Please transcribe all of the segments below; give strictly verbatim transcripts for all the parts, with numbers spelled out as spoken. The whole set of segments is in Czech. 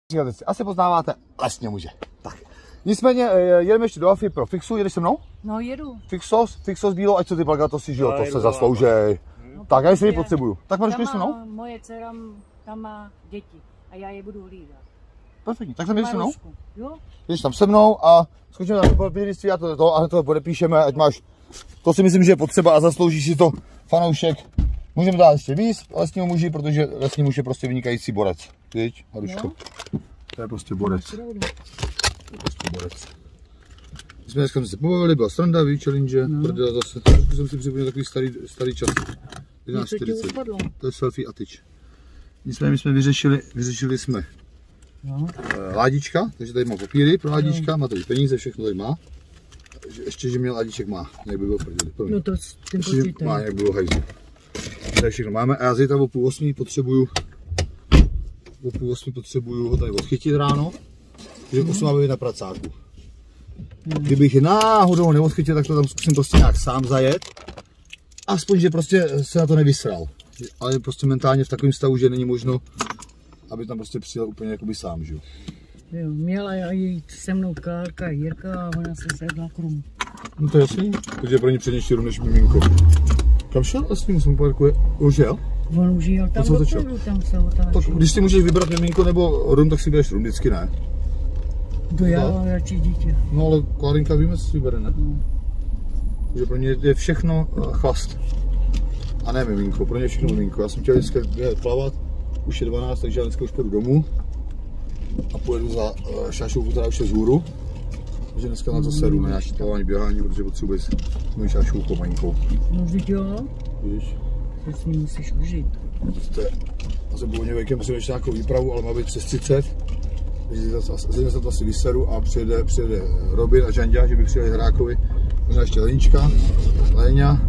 Asi poznáváte lesně muže. Tak. Nicméně jedeme ještě do Afy pro Fixu, jedeš se mnou? No jedu. Fixos, Fixos bílo, ať co ty plakatosy, že jo, to se zasloužej. No, tak já si potřebuju. Tak Maruško, jdeš se mnou? Moje dcera tam má děti a já je budu hlídat. Perfektní, tak tam jdeš se mnou? Jo? Jdeš tam se mnou a skočíme tam do papírnictví a to, to, a to podepíšeme, ať máš, to si myslím, že je potřeba a zaslouží si to fanoušek. Můžeme dát ještě víc lesního muži, protože lesní muž je prostě vynikající borec. Víš, Maruško? No. To je prostě borec. To je prostě borec. My jsme dneska se pobavili, byla sranda, víš, challenge, no. Protože zase, trošku jsem si připomněl takový starý, starý čas. jedenáct čtyřicet. To je selfie a tyč. Nicméně my jsme vyřešili, vyřešili jsme no. Ládička, takže tady má papíry pro ládička, no. Má tady peníze, všechno tady má. Ještě, že měl ládíček má, jak by byl prdeli. No to ještě, že má, jak by byl hajzl. Tady všechno máme a já zítra o půl osmí potřebuju, o půl osmí potřebuju ho tady odchytit ráno, takže osm má být na pracáku. Kdybych je náhodou neodchytil, tak to tam zkusím prostě nějak sám zajet. Aspoň, že prostě se na to nevysral. Ale prostě mentálně v takovém stavu, že není možno, aby tam prostě přijel úplně jakoby sám, že jo. Jo, měla jít se mnou Kárka a Jirka a ona se sedla k rumu. No to je jasný, protože je pro ně přednější rum než miminko. Kam šel? Vlastně musím parkuje. Už jel? On už jel tam dopředu, tam se otáčel. Tak když si můžeš vybrat miminko nebo rum, tak si bereš rum, vždycky ne. To já mám radši dítě. No ale Klárinka víme, co si vybere, ne? No. Takže pro ně je všechno chlast. A ne miminko, pro ně je všechno miminko. Já jsem chtěl dneska plavat, už je dvanáct, takže já dneska už půjdu domů. A pojedu za uh, šášovku, která už je vzhůru. Takže dneska na to sedu, na nějaký plavání, běhání, protože potřebuji s mojí šášovkou malinkou. No vždyť jo. Víš? To si musíš užít. Já jsem původně věkem přemýšlel nějakou výpravu, ale má být přes třicet. Takže zase se to asi vyseru a přijede, přijede Robin a Žanďa, že by přijeli Hrákovi. Možná ještě Lenička, Léňa.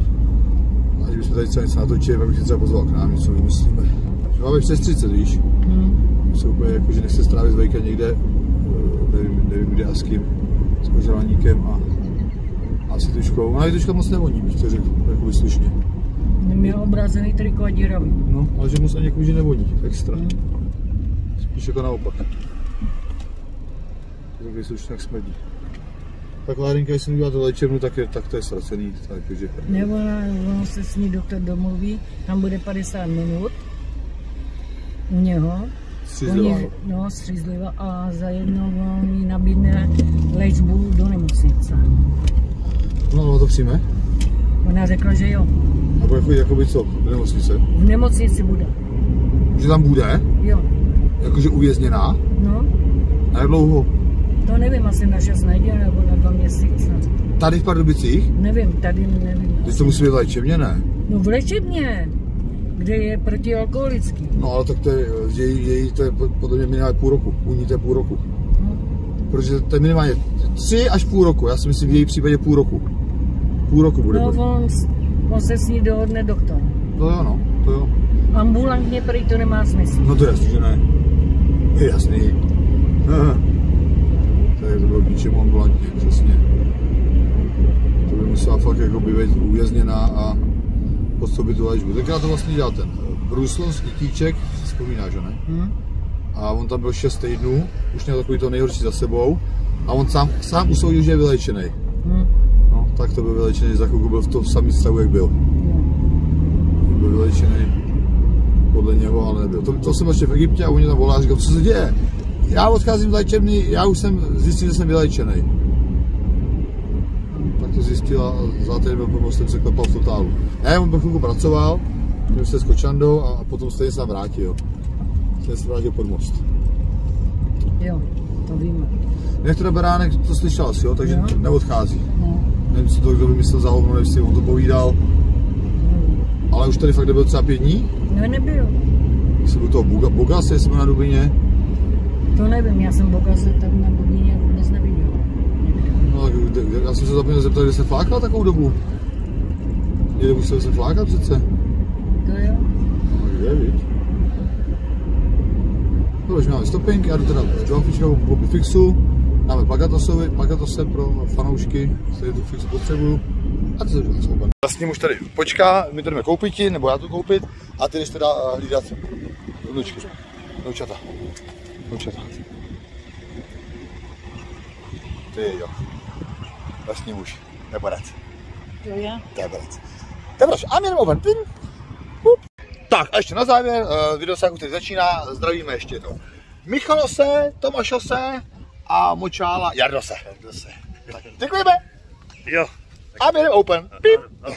A že bychom tady třeba něco natočili, pak bych si třeba pozval k nám, něco vymyslíme. Že máme přes třicet, víš? Hmm. Se úplně jako, že nechce strávit víkend někde, nevím, nevím kde a s kým, s ožralníkem a, a s Jituškou. Ona Jituška moc nevoní, bych to řekl, jakoby slušně. Neměl obrazený triko a díravý. No, ale že moc ani jako, že nevoní, extra. Hmm. Spíš jako naopak. Takový slušně jak smrdí. Tak Lárinka, jestli udělá to léčebnu, tak, je, tak to je ztracený. Takže... Nebo ono se s ní doktor domluví, tam bude padesát minut u něho. Střízlivá. No, střízlivá a za jednou on jí nabídne léčbu do nemocnice. No, no to přijme? Ona řekla, že jo. A bude chodit jakoby co? Do nemocnice? V nemocnici bude. Že tam bude? Jo. Jakože uvězněná? No. A jak dlouho? To nevím, asi na šest neděl nebo na dva měsíce. Tady v Pardubicích? Nevím, tady nevím. Teď to musí být léčebně, ne? No v léčebně, kde je protialkoholický. No ale tak to je, její, její to je podle mě minimálně půl roku, u ní to je půl roku. No. Protože to je minimálně tři až půl roku, já si myslím v její případě půl roku. Půl roku bude. No on, on se s ní dohodne doktor. To jo, no, to jo. Ambulantně prý to nemá smysl. No to je jasný, že ne. Je jasný. Aha. Tak to bylo k ničemu ambulantně, přesně. To by musela fakt jako být uvězněná a podstoupit tu léčbu. Tenkrát to vlastně dělal ten bruslonský Tíček, si vzpomínáš, že ne? Hmm. A on tam byl šest týdnů, už měl takový to nejhorší za sebou a on sám, sám usoudil, že je vyléčený. Hmm. No, tak to byl vyléčený, za chvilku byl v tom samém stavu, jak byl. Hmm. Byl vyléčený podle něho, ale nebyl. To, to jsem ještě v Egyptě a on mě tam volá a říkal, co se děje? Já odcházím z léčebny, já už jsem zjistil, že jsem vyléčený. Tak to zjistila a za ten byl pomocem se klepal v totálu. Já on chvilku pracoval, měl se s kočandou a potom stejně se tam vrátil. Stejně se vrátil pod most. Jo, to víme. Nech teda Beránek, to slyšel asi, jo, takže jo. Neodchází. No. Nevím, co to kdo vymyslel za hovno, nevím, jestli on to povídal. No. Ale už tady fakt nebyl třeba pět dní? No nebyl. Jestli byl toho Boga, Bogas, jestli byl na Dubině? To nevím, já jsem Bogase tak na Dubině vůbec neviděl. No, já jsem se zapomněl zeptat, kde se flákal takovou dobu. Někde musel se flákat přece. To jo. No kde, viď? No, už máme stopenky, já jdu teda s Joafičkou po Fixu. Dáme plakatosovi, plakatose pro fanoušky, který tu Fixu potřebuju. A ty se už jsou. Vlastně už tady počká, my to jdeme koupit, nebo já to koupit. A ty jdeš teda hlídat vnučky, vnučata. Učet. Ty jo. Lesní muž. To je borec. To je? To je borec. To je borec. A měneme open. Tak a ještě na závěr, uh, video se jako teď začíná, zdravíme ještě to Michalose, Tomášose a Močála Jardose. Jardose. Tak, děkujeme. Jo. A měneme open. Pip.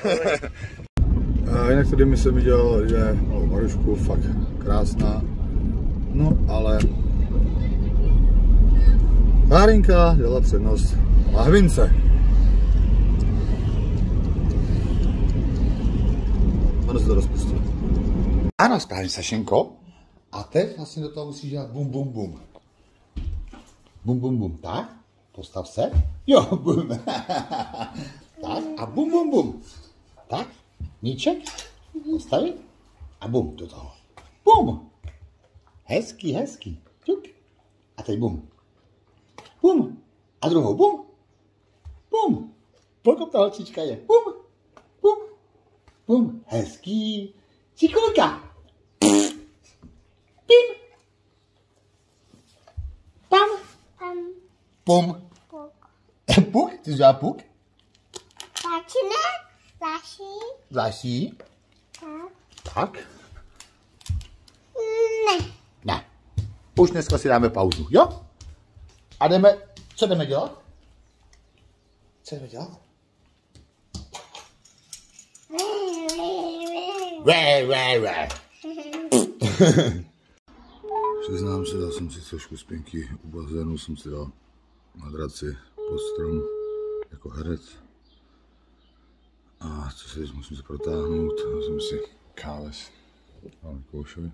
uh, jinak tady mi jsem viděl, že malou Marušku, fakt krásná. No ale Hárinka dělala přednost lahvince. Ono se to rozpustí. Ano, správně, Sašenko. A teď vlastně do toho musíš dělat bum, bum, bum. Bum, bum, bum. Tak, postav se. Jo, bum. Tak, a bum, bum, bum. Tak, míček, postavit a bum do toho. Bum. Hezký, hezký. Tuk. A teď bum. Bum. A druhou bum. Bum. Polko ta holčička je. Bum. Bum. Bum. Hezký. Cikulka. Pim. Pam. Pam. Pum. Puk. Puk? Ty jsi dělá puk? Začne. Zaší. Zaší. Tak. Tak. Ne. Ne. Už dneska si dáme pauzu, jo? A jdeme, co jdeme dělat? Co jdeme dělat? Ré, ré, ré. Přiznám se, dal jsem si trošku spinky u bazénu, jsem si dal madraci pod strom jako herec. A co si musím se protáhnout, dal jsem si káles na Lekoušovi.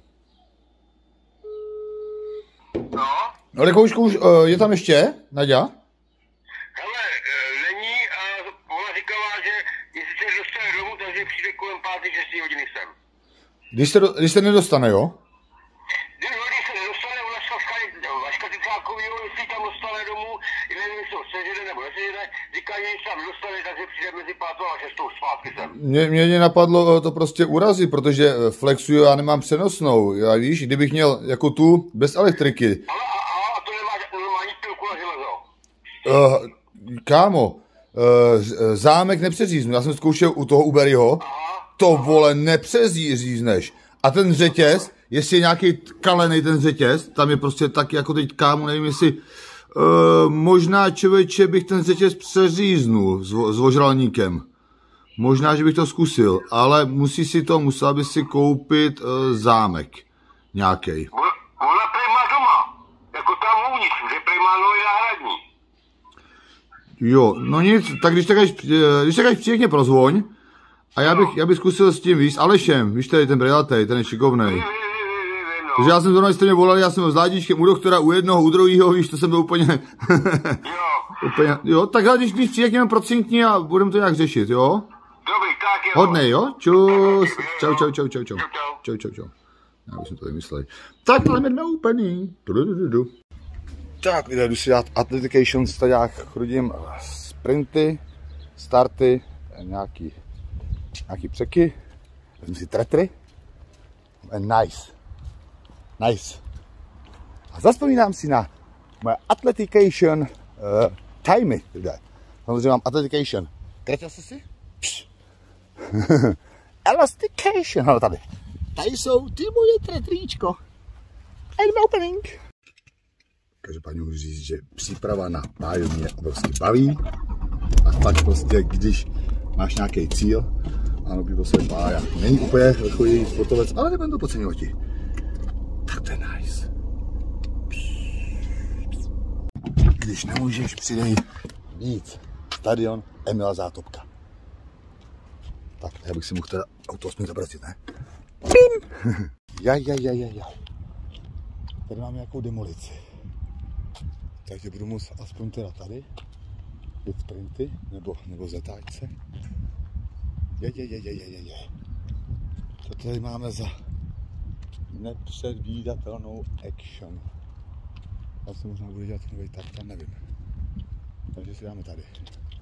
No? No Lekoušku, už uh, je tam ještě, Naďa? Hele, e, není a ona říkala, že jestli se dostane domů, takže přijde kolem páté, šesté hodiny sem. Když se, do, když se nedostane, jo? Když hodiny se nedostane, ona šla v Kali, Vaška Cicákovýho, jestli tam dostane domů, nevím, jestli ho sežede nebo nesežede, říká, že když tam dostane, takže přijde mezi pátou a šestou zpátky sem. Mě, mě napadlo to prostě urazit, protože Flexu já nemám přenosnou, já víš, kdybych měl jako tu, bez elektriky. Ale a, a, a to nemá normální pilku na železo. Uh, kámo, uh, zámek nepřeříznu, já jsem zkoušel u toho Uberyho, to vole nepřeřízneš. A ten řetěz, jestli je nějaký kalený ten řetěz, tam je prostě taky jako teď, kámo, nevím jestli, uh, možná člověče bych ten řetěz přeříznul s, s ožralníkem. Možná, že bych to zkusil, ale musí si to, musel by si koupit uh, zámek nějaký. Ona prej má doma, jako tam uvnitř, že prej má nový náhradní. Jo, no nic, tak když tak až, když tak až přijekně prozvoň a já bych, já bych zkusil s tím, víš, s Alešem, víš tady ten brilatej, ten je šikovnej. Takže já jsem zrovna, jste mě volali, já jsem s Ládičkem u doktora, u jednoho, u druhého, víš, to jsem byl úplně, úplně, jo, tak když, když přijekněme procentní a budeme to nějak řešit, jo? Dobrý, tak jo. Hodnej, jo? Čus, čau, čau, čau, čau, čau, čau, čau, čau. Já už jsem to vymyslel. Tak, ale jdeme úplný. Tak, jdu si dát Athletication staďák, chodím sprinty, starty, nějaký, nějaký překy, vezmu si tretry, and nice, nice. A zaspomínám si na moje Athletication uh, timey, lidé. Samozřejmě mám Athletication. Kretěl jsi si? Elastication, ale tady. Tady jsou ty moje tretríčko. A jdeme opening. Každopádně můžu říct, že příprava na páju mě obrovsky baví. A pak prostě, když máš nějaký cíl, ano, pivo se pája. Není úplně vrcholný sportovec, ale nebudem to podceňovat. Tak to je nice. Když nemůžeš, přidej víc. Stadion Emila Zátopka. Tak, já bych si mohl teda auto aspoň zabracit, ne? Pim! Jaj, jaj, jaj, jaj, jaj. Tady mám nějakou demolici. Takže budu muset aspoň teda tady jít sprinty, nebo, nebo zatáčce. Jaj, jaj, jaj, jaj, jaj, jaj. Co tady máme za nepředvídatelnou action? Já si možná budu dělat nový tartan, nevím. Takže si dáme tady.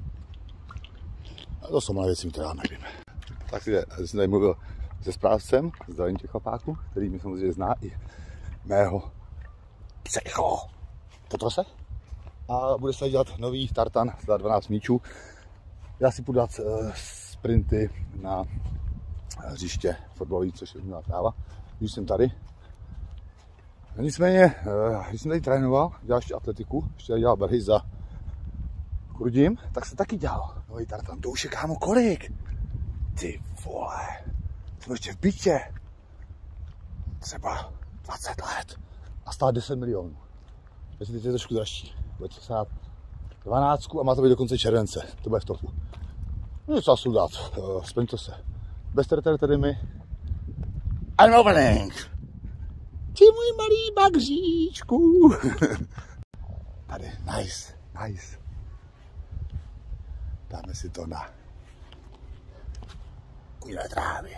A to jsou malé věci, které já nevím. Tak si jsem tady mluvil se správcem, zdravím těch chlapáků, který mi samozřejmě zná i mého Psycho. Potro se? A bude se dělat nový tartan za dvanáct míčů. Já si půjdu dát uh, sprinty na hřiště fotbalový, což je měla práva, když jsem tady. A nicméně, uh, když jsem tady trénoval, dělal ještě atletiku, ještě dělal berhy za Kurdím, tak se taky dělal nový tartan. To už je, kámo, kolik? Ty vole, jsem ještě v bytě. Třeba dvacet let a stát deset milionů. Takže teď je trošku dražší. Bude to stát dvanáctku a má to být do konce července. To bude v topu. No co asi dát, uh, splň to se. Bez tady mi. I'm opening! Ty můj malý bagříčku! Tady, nice, nice. Dáme si to na kujílé trávě.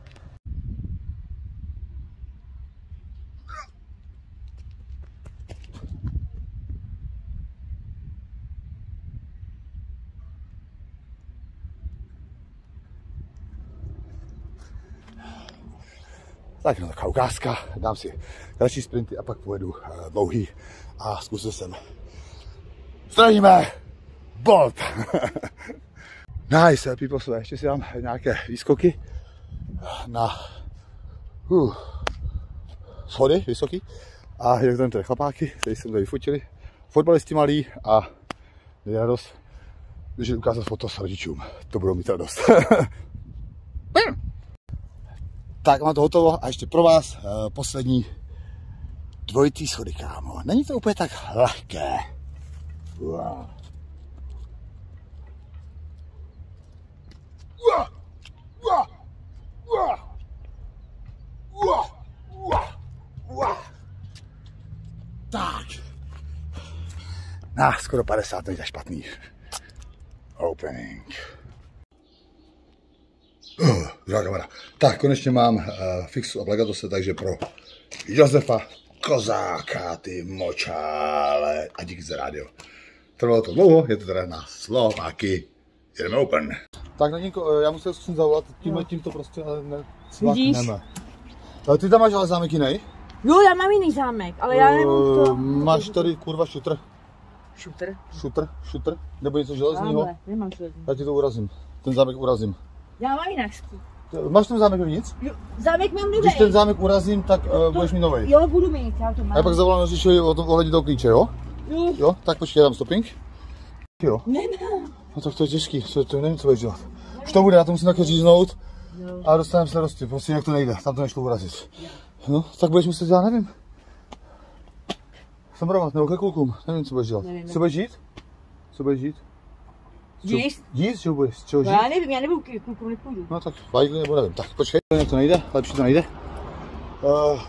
Tak no, taková ukázka, dám si další sprinty a pak pojedu uh, dlouhý a zkusil jsem. Zdravíme! Bolt! Nice, people, so ještě si dám nějaké výskoky na uh, schody vysoký a jak tam tady chlapáky, kteří jsem tady vyfotili, fotbalisti malí a je radost, když ukázat foto s rodičům, to budou mít radost. Tak mám to hotovo a ještě pro vás uh, poslední dvojitý schody, kámo. Není to úplně tak lehké. Wow. Wow. Wow. Wow. Wow. Wow. Wow. Tak. Na, skoro padesát, není tak špatný. Opening. Uh, druhá kamera. Tak, konečně mám uh, fixu a plegatose, takže pro Josefa Kozáka, ty močále a díky za rádio. Trvalo to dlouho, je to teda na Slováky. Jedeme open. Tak, Nadinko, já musím zkusit zavolat, tímhle tím to prostě ne, svakneme. Ale ty tam máš ale zámek jiný? Jo, já mám jiný zámek, ale já nevím to. Máš tady kurva šutr. Šutr? Šutr, šutr, nebo něco železného? Tamhle, nemám železný. Já ti to urazím, ten zámek urazím. Já mám jinak ský. Máš ten zámek nic? Jo, zámek mám nový. Když ten zámek urazím, tak uh, to, budeš mít nový. Jo, budu mít, já to mám. A pak zavolám Nožičovi ohledně toho klíče, jo? Jo. Jo, tak počkej, dám stopping. Jo. Nemám. No tak to je těžký, to, to nevím, co budeš dělat. Už to bude, já to musím také říznout. Jo. A dostaneme se rosti, prostě jak to nejde, tam to nešlo urazit. No, tak budeš muset dělat, nevím. Samrovat, nebo ke klukům, nevím, co budeš dělat. Nevím. Co budeš žít? Co budeš žít? Jíst? Jíst, čeho budeš? Čeho žít? No, já nevím, já nebudu k klukům nepůjdu. No tak vajgli nebo nevím, tak počkej, jak to nejde, lepší to nejde. Uh,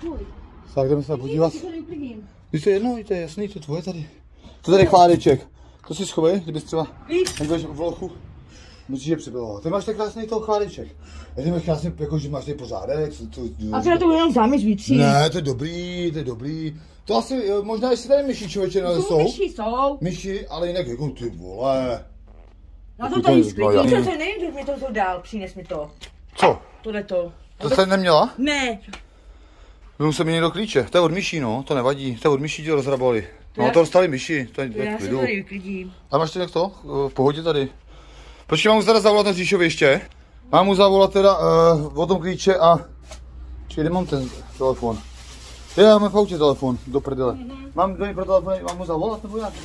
tak jdeme se podívat. Víš, to je jedno, to je jasný, to je tvoje tady. To tady je chládeček. To si schovej, kdybys třeba nebudeš v lochu. Musíš je připravovat. Ty máš tak krásný toho chládeček. Já ty máš krásný, jako že máš tady pořádek. To, to, a to jenom zámeš víc. Ne, to je dobrý, to je dobrý. To asi, možná jestli tady myši člověče na jsou. Myši jsou. Myši, ale jinak jako ty vole. Na to tady sklidí, co se nevím, kdo mi to, to dál, přines mi to. Co? Tohle to. To jste neměla? Ne. Musím mít do klíče, to je od myší, no, to nevadí, to je od myší, ti to rozhrabali. No to dostali myši, to je v klidu. Já se tady vyklidím. A máš to jak to? V pohodě tady. Počkej, mám mu teda zavolat na Říšovi ještě. Mám mu zavolat teda uh, o tom klíče a... Čekaj, kde mám ten telefon? Já mám v autě telefon, do prdele. Mm-hmm. Mám do něj pro telefon, mám mu zavolat nebo jak?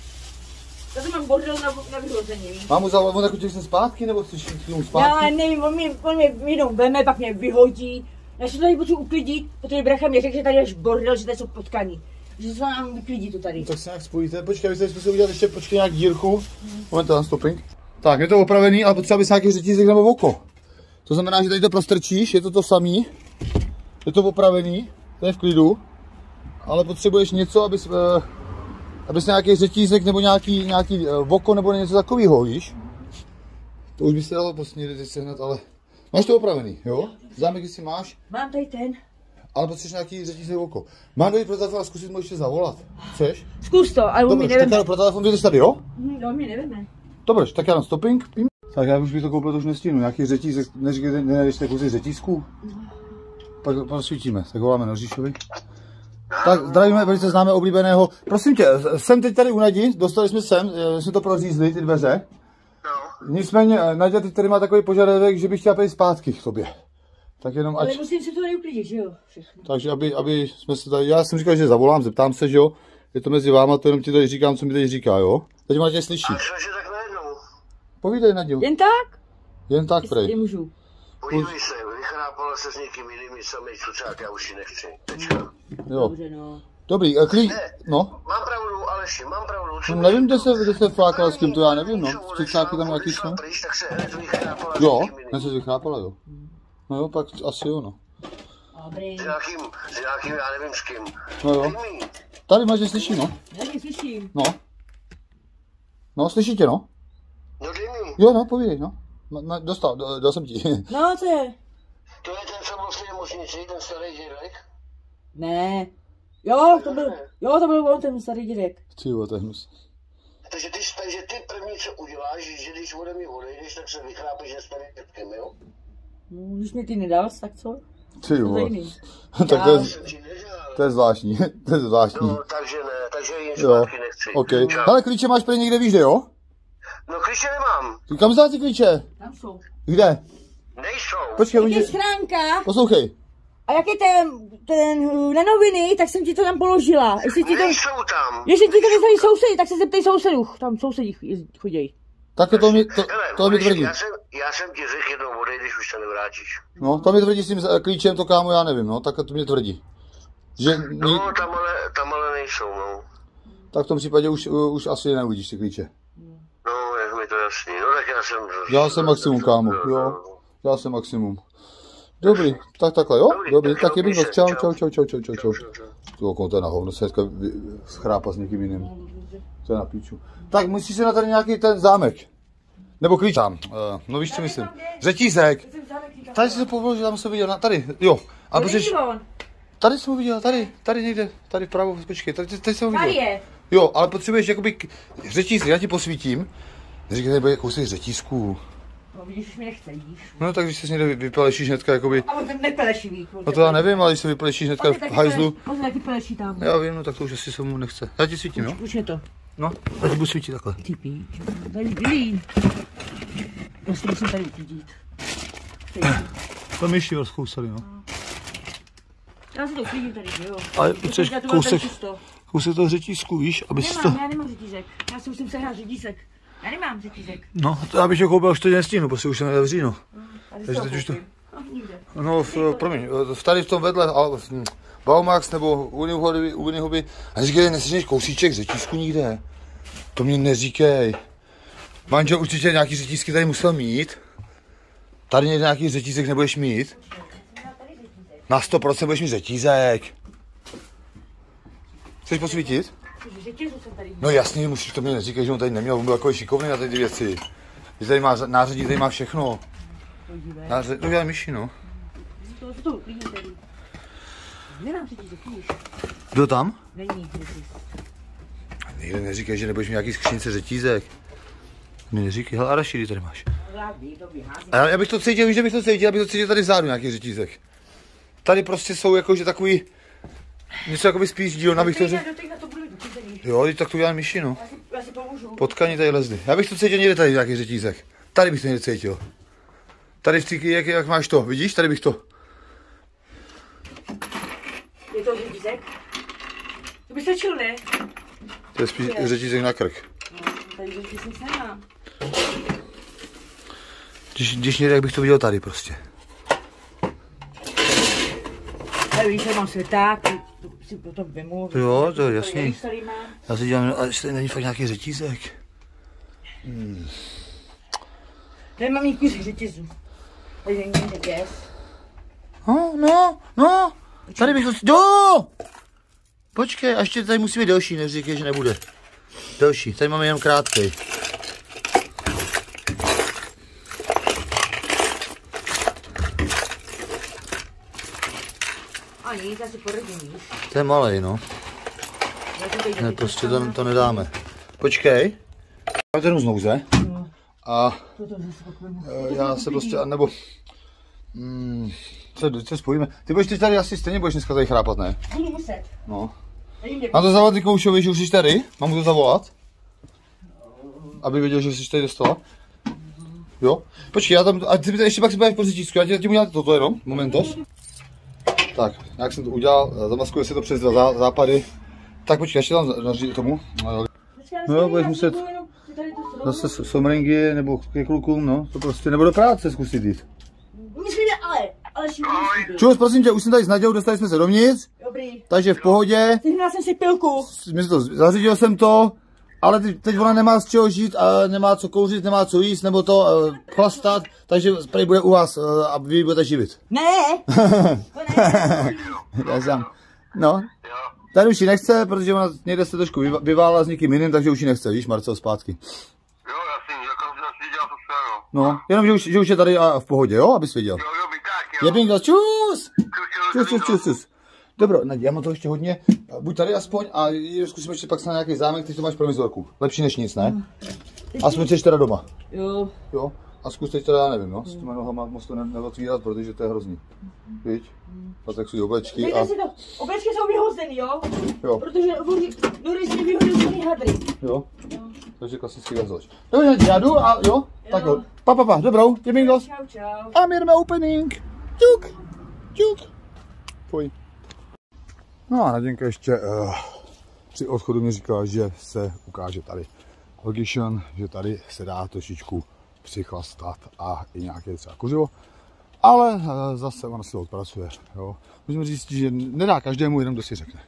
Já to mám bordel na, na vyhození. Mám mu zavolat, on jako těch jsem zpátky, nebo chceš k němu zpátky? Já nevím, on mě, on mě jednou veme, pak mě vyhodí. Já se tady potřebuji uklidit, protože bracha mě řekl, že tady je bordel, že tady jsou potkaní. Že se nám vyklidí to tady. Tak se nějak spojíte, počkej, vy jste zkusil udělat ještě počkej nějak dírku. Hmm. Moment, tam stopping. Tak, je to opravený, ale potřeba bys nějaký řetízek nebo oko. To znamená, že tady to prostrčíš, je to to samý. Je to opravený, to je v klidu. Ale potřebuješ něco, abys, uh, abys nějaký řetízek nebo nějaký, nějaký uh, oko nebo něco takového, víš? To už by se dalo prostě někde sehnat, ale... Máš to opravený, jo? Zámek, jestli máš? Mám tady ten. Ale potřebuješ nějaký řetízek oko. Mám dojít pro telefon a zkusit mu ještě zavolat. Chceš? Zkus to, ale on mi neveme. Tak pro telefon vyjdeš tady, jo? Hm, on mi neveme. Dobře, tak já dám stopping. Pím. Tak já už bych to koupil, to už nestínu. Nějaký řetízek, neříkejte, nejdeš tak kusy řetízku. Pak posvítíme, tak voláme Noříšovi. Tak zdravíme velice známe oblíbeného. Prosím tě, jsem teď tady u Nadi, dostali jsme sem, jsme to prořízli, ty dveře. No. Nicméně Nadia teď tady má takový požadavek, že bych chtěla pejít zpátky k tobě. Tak jenom ať... Ale musím se to tady uklidit, že jo? Všechno. Takže aby, aby jsme se tady, já jsem říkal, že zavolám, zeptám se, že jo. Je to mezi váma, to jenom ti tady říkám, co mi tady říká, jo. Teď má tě slyší. A cože tak najednou? Povídej, Naďo. Jen tak? Jen tak, Jestli prej. můžu. Podívej se, vychrápala se s někým jiným, samej cucák, já už ji nechci. Tečka. Jo. Dobře, no. Dobrý, a klí... No. Mám pravdu, Aleši, mám pravdu. No, nevím, kde se, kde se flákala s kým, to já nevím, no. V cucáku tam nějaký jsme. Tak se hned vychrápala s Jo, někým jiným. hned se vychrápala, jo. No jo, pak asi jo, no. Dobrý. S nějakým, s nějakým, já nevím s kým. No jo. Dej mi. Tady máš, že slyší, no. Já tě slyším. No. No, slyšíte, no? No dej mi. Jo, no, povídej, no. Ma- ma- Dostal, dal, dal jsem ti. No, co je? To je ten, co byl v té nemocnici, ten starý dědek? Ne. Jo, to byl, jo, to byl on, ten starý dědek. Ty jo, to je hnus. Takže ty, takže ty první, co uděláš, že když ode mě odejdeš, tak se vychrápeš se starým dědkem, jo? No, když mi ty nedal, tak co? Ty To je jo. jiný. Tak to je, Jsem ti nedělal. to je zvláštní, to je zvláštní. No, takže ne, takže jim Jo, zpátky nechci. OK. Čau. Ale klíče máš prý někde, víš, kde, jo? No klíče nemám. Ty kam vzal ty klíče? Tam jsou. Kde? Nejsou. Počkej, Jak oni... je schránka Poslouchej. a jak je ten, ten uh, na noviny, tak jsem ti to tam položila. Jestli ti to, Nejsou tam. jestli ti to vyzvali sousedi, tak se zeptej sousedů. Tam sousedí chodějí. Tak to mi, to, Hele, to mi Boris, tvrdí. já jsem, já jsem ti řekl jednou odejdeš, už se nevrátíš. No, to mi tvrdí s tím eh, klíčem, to kámo, já nevím, no, tak to mě tvrdí. Že, my, No, tam ale, tam ale nejsou, no. tak v tom případě už, uh, už asi neuvidíš ty klíče. No, je mi to jasný. No tak já jsem... Dělal jsem maximum, kámo, jo. Dělal jsem maximum. Dobrý, tak takhle, jo? Dobrý, Dobrý, tak tak je měj bych se, čau, čau. čau, čau, čau, čau, čau, čau. To konto je na hovno, se dneska schrápa s někým jiným. To je na píču. Tak musíš se na tady nějaký ten zámek. Nebo klíč tam. Uh, no víš, co myslím. Řetízek. Tady jsem se povolil, že tam jsem viděl, na, tady, jo. A protože, tady jsem ho viděl, tady, tady někde, tady vpravo, počkej, tady, tady jsem ho Tady viděl. je. Jo, ale potřebuješ jakoby k- řetízek, já ti posvítím. Neříkej, tady bude kousek řetízků. No vidíš, už mi nechce, vidíš. No tak když se někde vy- vypalešíš hnedka, jakoby, A on ten nepelešivý. no to já nevím, ale když se vypalešíš hnedka v hajzlu. On taky peleší tam. Já vím, no tak to už asi se mu nechce. Já ti svítím, jo? Už je to. No, já ti budu svítit takhle. Ty píč. Tady bylí. Já si musím tady uklidit. To myši rozkousali, no. Já si to uklidím tady, že jo. Ale Já potřebuješ to mám tady kousek, čisto. kousek toho řetízku, víš, aby si to... Nemám, já nemám řetízek. Já si musím sehnat řetízek. Já nemám řetízek. No, to já bych ho koupil, už to nestihnu, protože už se nedevří, no. Tady Takže si ho teď už to- koupím. No, nikde. No, v, promiň, v- tady v tom vedle, ale v- Baumax nebo Unihuby, Unihuby, a říkej, nesežneš kousíček řetízku nikde. To mě neříkej. Manžel určitě nějaký řetízky tady musel mít. Tady někde nějaký řetízek nebudeš mít. Na sto procent budeš mít řetízek. Chceš posvítit? Protože řetězu jsem tady. No jasně, musíš, to mě neříkej, že on tady neměl, on byl takový šikovný na ty ty věci. Že tady má nářadí, tady má všechno. Podívej. Nářadí, to dělá myši, no. To to uklidím tady. Nemám řetízek, víš. Byl tam? Není řetízek. Nikde neříkej, že nebudeš mít nějaký skříňce řetízek. Mi neříkej, hele, arašidy tady máš. Já vím, to vyházím. A já, já bych to cítil, víš, že bych to cítil, abych to cítil tady vzadu nějaký řetízek. Tady prostě jsou jakože takový, něco jakoby spíš dílna, bych to řekl. Do těch na to budu vyčízený. Jo, teď tak to udělám myši, no. Já si, já si pomůžu. Potkani tady lezli. Já bych to cítil někde tady nějaký řetízek. Tady bych to někde cítil. Tady v týky, jak, jak máš to, vidíš, tady bych to. Je to řetízek? To by stačil, ne? To je spíš řetízek na krk. No, tady řetízek nemám. Když, když někde, jak bych to viděl tady prostě. Ale když mám světák, to si potom vemu. Jo, to je jasný. Tady mám. Já si dělám, ale jestli tady není fakt nějaký řetízek. Hmm. Nemám nikdy řetězu. Tady není řetěz. No, no, no, tady bych to... Jo! Počkej, a ještě tady musí být delší, neříkej, že nebude. Delší, tady máme jenom krátkej. A nic, já si poradím, víš. To je malej, no. Já to teď Ne, prostě to, to nedáme. Počkej. Já to jdu z nouze. No, A to to zase pak vemu. e, já se prostě, nebo... Mm, co, co spojíme? Ty budeš teď tady asi stejně budeš dneska tady chrápat, ne? Budu muset. No. Nevím, kde Mám to zavolat Koušovi, že už jsi tady? Mám mu to zavolat? Aby věděl, že jsi tady dostala? Jo? Počkej, já tam, a ty ještě pak si budeš po řečísku, já ti tím udělat toto jenom, momentos. Tak, jak jsem to udělal, zamaskuje se to přes dva západy. Tak počkej, ještě tam nařídit tomu. No jo, budeš muset zase somringy nebo ke klukům, no, to prostě, nebo do práce zkusit jít. Myslím, ale, ale šílený. Čus, prosím tě, už jsem tady s Nadějou, dostali jsme se dovnitř. Dobrý. Takže v pohodě. Sehnal jsem si pilku. To, zařídil jsem to, ale teď, teď ona nemá z čeho žít a nemá co kouřit, nemá co jíst, nebo to uh, chlastat, takže prej bude u vás uh, a vy budete živit. Ne. To ne. Já sám. No. Tady už ji nechce, protože ona někde se trošku vyvála s někým jiným, takže už ji nechce, víš, Marcel, zpátky. Jo, jasně, jako že dělal to všechno. No, jenom, že už, že už je tady a v pohodě, jo, abys věděl. Jo, jo, by tak, jo. Je bingo, čus! Čus, Čus, čus, čus. Dobro, Naděja, já mám to ještě hodně, buď tady aspoň a zkusíme ještě pak se na nějaký zámek, ty to máš provizorku. Lepší než nic, ne? Aspoň jsi teda doma. Jo. Jo, a zkus teď teda, já nevím, no, s těma nohama moc to ne, neotvírat, protože to je hrozný. Víš? A tak jsou oblečky a... Dejte si to, oblečky jsou vyhozený, jo? Jo. Protože Dory si vyhodil z hadry. Jo? Takže klasický gazoč. Dobře, Naděja, já jdu a jo? Tak jo. Pa, pa, pa, dobrou, je bingo. Čau, čau. A my jdeme opening. Čuk, čuk. Pojď. No a Naděnka ještě uh, při odchodu mi říkala, že se ukáže tady location, že tady se dá trošičku přichlastat a i nějaké třeba kořivo. Ale uh, zase ona si odpracuje. Jo. Můžeme říct, že nedá každému, jenom kdo si řekne.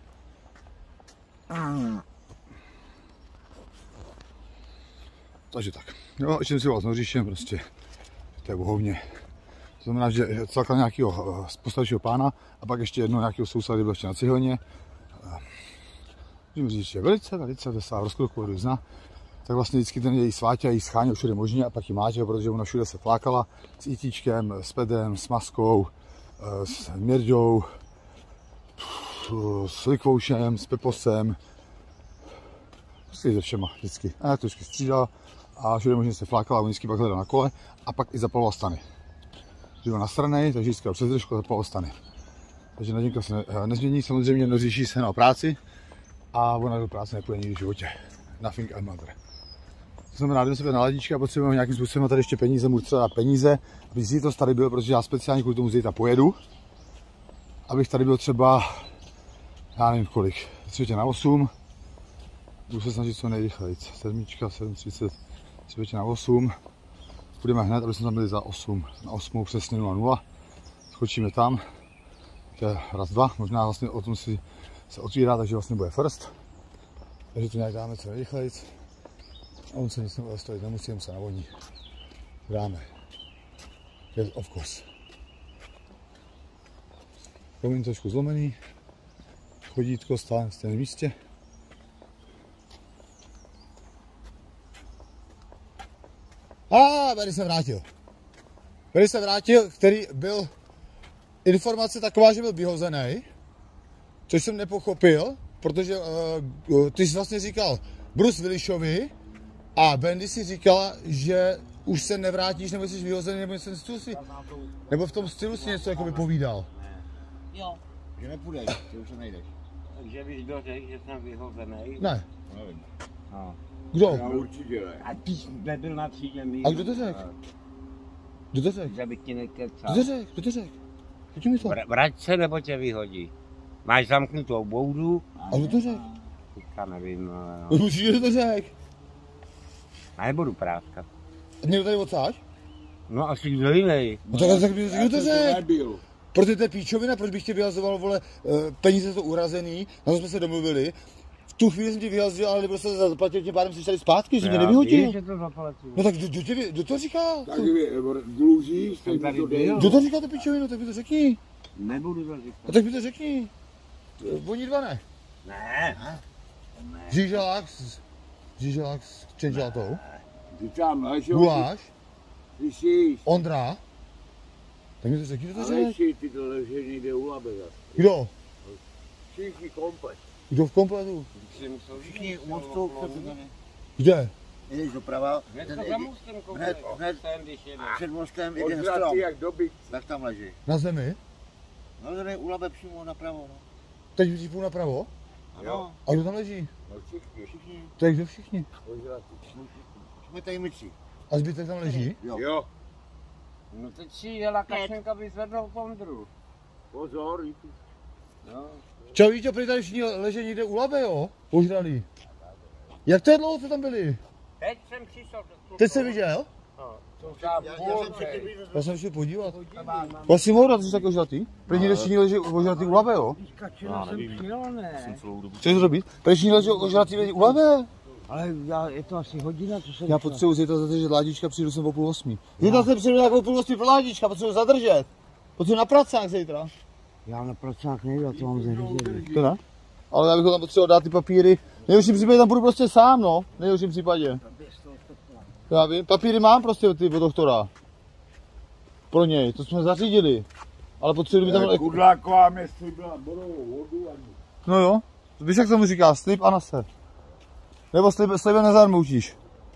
Takže tak. Jo, ještě si vás noříšem, prostě to je bohovně. To znamená, že celkem nějakého postaršího pána a pak ještě jedno nějakého souseda, který byl ještě na cihelně. Můžeme říct, že velice, velice veselá, rozkroku zna. Tak vlastně vždycky ten její sváťa jí scháněl všude možně a pak ji máče, protože ona všude se flákala s ítíčkem, s pedem, s maskou, s Mirďou, s Likvoušem, s Peposem. Prostě se všema vždycky. A jak to vždycky střídala a všude možně se flákala, on vždycky pak hledal na kole a pak i zapaloval stany. Že byl nasranej, takže vždycky přes držku zapaloval stany. Takže Naděnka se ne, nezmění, samozřejmě noříší se na práci a ona do práce nepůjde nikdy v životě. Nothing and mother. To znamená, jdeme se na ledničky a potřebujeme nějakým způsobem tady ještě peníze, mu třeba peníze, aby si to tady byl, protože já speciálně kvůli tomu zítra pojedu. Abych tady byl třeba, já nevím kolik, třetí na osm. Budu se snažit co nejrychleji. Sedmička, sedm třicet, třetí na osm. Půjdeme hned, aby jsme tam byli za osm, na osm přesně nula nula. Skočíme tam, to je raz, dva, možná vlastně o tom si se otvírá, takže vlastně bude first. Takže to nějak dáme co nejrychleji. A on se nic nebude stojit, nemusím se navoní. Dáme. Yes, of course. Komín trošku zlomený. Chodítko stále na stejném místě. A tady se vrátil. Tady se vrátil, který byl informace taková, že byl vyhozený. Což jsem nepochopil, protože uh, ty jsi vlastně říkal Bruce Willisovi a Bendy si říkala, že už se nevrátíš, nebo jsi vyhozený, nebo něco stylu si, nebo v tom stylu si něco jako vypovídal. Jo. Že nepůjdeš, že už se nejdeš. Takže bys byl řekl, že jsem vyhozený? Ne. Nevím. No. Kdo? Já určitě ne. A ty jsi nebyl na třídě mý. A kdo to řekl? Kdo to řekl? Že bych ti nekecal. Kdo to řekl? Kdo to řekl? Kdo mi to? Vr- Vrať se, nebo tě vyhodí. Máš zamknutou boudu? A kdo to řekl? Teďka nevím, ale no. Určitě, kdo to řekl? A nebudu práskat. Někdo tady odsáď? No asi kdo jiný. No tak, tak kdo to To řekl? nebyl. Protože to je píčovina, proč bych tě vyhazoval, vole, peníze jsou urazený, na to jsme se domluvili. V tu chvíli jsem ti vyhazil, ale nebyl se zaplatil, tím pádem jsi tady zpátky, že mě nevyhodil. Víš, že to zaplatím. No tak kdo, kdo, tě, kdo to říká? Tak vy dlužíš, Jsem teď tady to byl. dej. Kdo to říká to píčovinu, tak mi to řekni. Nebudu to říkat. No tak mi to řekni. Oni dva ne. Ne. Žíželák, s- Žíželák s čenžátou, Ty tam leš, jo, Guláš, ty jsi, Ondra. Tak mi to řekni, kdo to ale řekl. jsi, ty to leží někde u Labeza. Kdo? Všichni komplet. Kdo v kompletu? Všichni odstoupili. Kde? Jdeš doprava, Hned ten to jedi- za mostem koukej, hned, hned ten, když jede. před mostem jeden Odvratý strom, jak dobyt. tak tam leží. Na zemi? No tady u Labe přímo napravo, no. Teď vidíš půl napravo? Ano, A kdo tam leží? No všichni. všichni, To je kde všichni? Odvratý. jsme tady myči. A zbytek tam leží? Jo. No teď si jela Kačenka vyzvednout pondru. Pozor, i tu. No. Čau, víš, prý tady všichni leží někde u Labe, jo? Požralí. Jak to je dlouho, co tam byli? Teď jsem přišel. Teď jsi viděl? To za půl, hej. Já jsem šel podívat. Vlastně mohl dát, že jsi takový ožratý? Prý někde všichni leží ožratý u Labe, jo? Kačena jsem přijel, ne? Co jsi robit? Prý všichni leží ožratý u Labe. Ale já, je to asi hodina, co jsem Já potřebuji zítra zadržet Ládička, přijdu sem o půl osmi. Zítra jsem přijdu jako o půl osmi pro Ládička, potřebuji zadržet. Potřebuji na pracák zítra. Já na pracák nejdu, já to mám zařízený. To ne? Ale já bych ho tam potřeboval dát ty papíry. V nejhorším případě tam budu prostě sám, no. V nejhorším případě. Já vím, papíry mám prostě od, ty, od doktora. Pro něj, to jsme zařídili. Ale potřebuji mi tam... Kudláková mě slibila bodovou vodu ani. No jo, víš jak tomu říká, slib a naser. Nebo slib, slibem nezarmoutíš.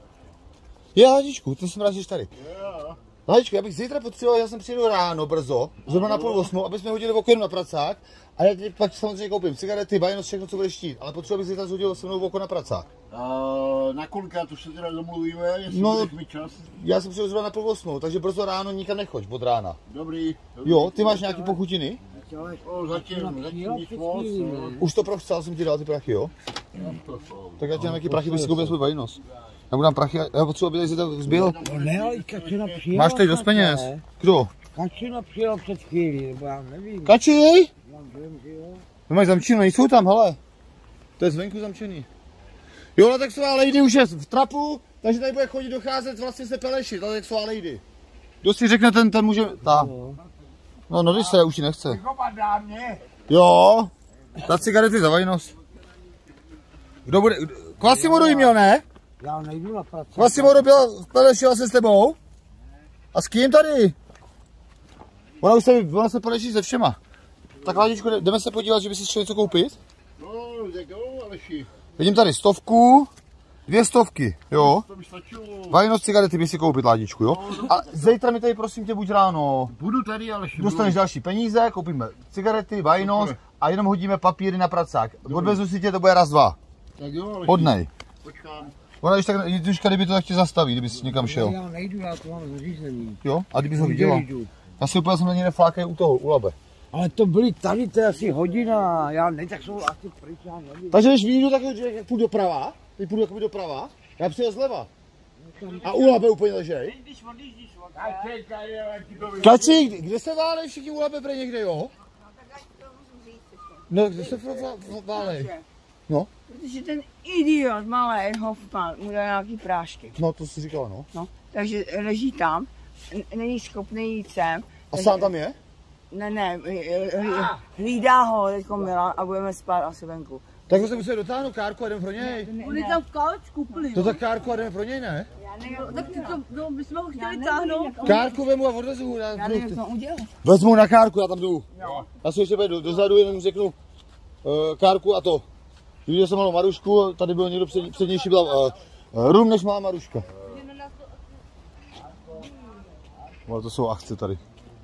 Je, Ládičku, ty jsem rád, že jsi tady. Ládičku, já bych zítra potřeboval, já jsem přijdu ráno brzo, zhruba na půl osmou, aby jsme hodili okno na pracák. A já ti pak samozřejmě koupím cigarety, bajnost, všechno, co budeš chtít. Ale potřeboval bych zítra zhodil se mnou oko na pracák. Uh, na kolika, to se teda domluvíme, jestli No. budeš mít čas. Já jsem přijdu zhruba na půl osmou, takže brzo ráno nikam nechoď od rána. Dobrý. dobrý. Jo, ty máš nějaký pochutiny? O, zatím, zatím nic moc. no. Už to prochcel, jsem ti dal ty prachy, jo? Tak já ti dám nějaký prachy, by si koupil svůj bajnost. Já mu dám prachy, já potřebuji, aby tady zítra zbyl. No ne, ale Kačena přijela. Máš tady dost peněz? Kdo? Kačena přijela před chvílí, nebo já nevím. Kači! Já vím, že jo. No mají zamčeno, nejsou tam, hele. To je zvenku zamčený. Jo, latexová lady už je v trapu, takže tady bude chodit docházet vlastně se pelešit, latexová lady. Kdo si řekne, ten, ten může, ta. No, no, když se, už ji nechce. Komadá mě. Jo, ta cigarety za vajnost. Kdo bude, Kvasimodo jí měl, ne? Já nejdu na pracák. Kvasimodo byl v peleši vlastně s tebou. A s kým tady? Ona už se, ona se peleší se všema. Tak Ládičku, jdeme se podívat, že by si šel něco koupit? No, tak jo, Aleši, Vidím tady stovku, dvě stovky, jo. to by stačilo. Vajnost cigarety by si koupit, Ládičku, jo. A zítra mi tady prosím tě buď ráno. Budu tady, Aleši. Dostaneš další peníze, koupíme cigarety, vajnost a jenom hodíme papíry na pracák. Odvezu si tě, to bude raz, dva. Tak jo, Aleši. Hodnej. Počkám. Ona když tak, Jituška, kdyby to tak tě zastaví, kdyby jsi někam šel. Já nejdu, já to mám zařízený. Jo? A kdyby jsi ho viděla. Nejdu. Já si úplně jsem na něj neflákají u toho, u Labe. Ale to byly tady, to je asi hodina, já ne, tak jsou asi pryč, já nevím. Takže když vyjdu, tak jak půjdu doprava, teď půjdu jakoby doprava, já přijel zleva. A u Labe úplně ležej. Kači, kde se válej všichni u Labe pre někde, jo? No, kde se válej? No, Protože ten idiot malý Hoffman mu dal nějaký prášky. no to si říkala, no. No, takže leží tam, n- není schopný jít sem. A sám tam je? Ne, ne, hlídá ho teďko Milan a budeme spát asi venku. Tak se musíme dotáhnout kárku a jdeme pro něj. On je tam v kálečku plný. To tak kárku a jdeme pro něj, ne? Tak ty to, no, my jsme ho chtěli táhnout. Kárku vemu a odvezu ho. Já nevím, jak to udělat. Vezmu na kárku, já tam jdu. Já si ještě do, dozadu jenom řeknu uh, kárku a to. Viděl jsem malou Marušku, tady byl někdo před, přednější, byla uh, rum než malá Maruška. Ale to jsou akce tady.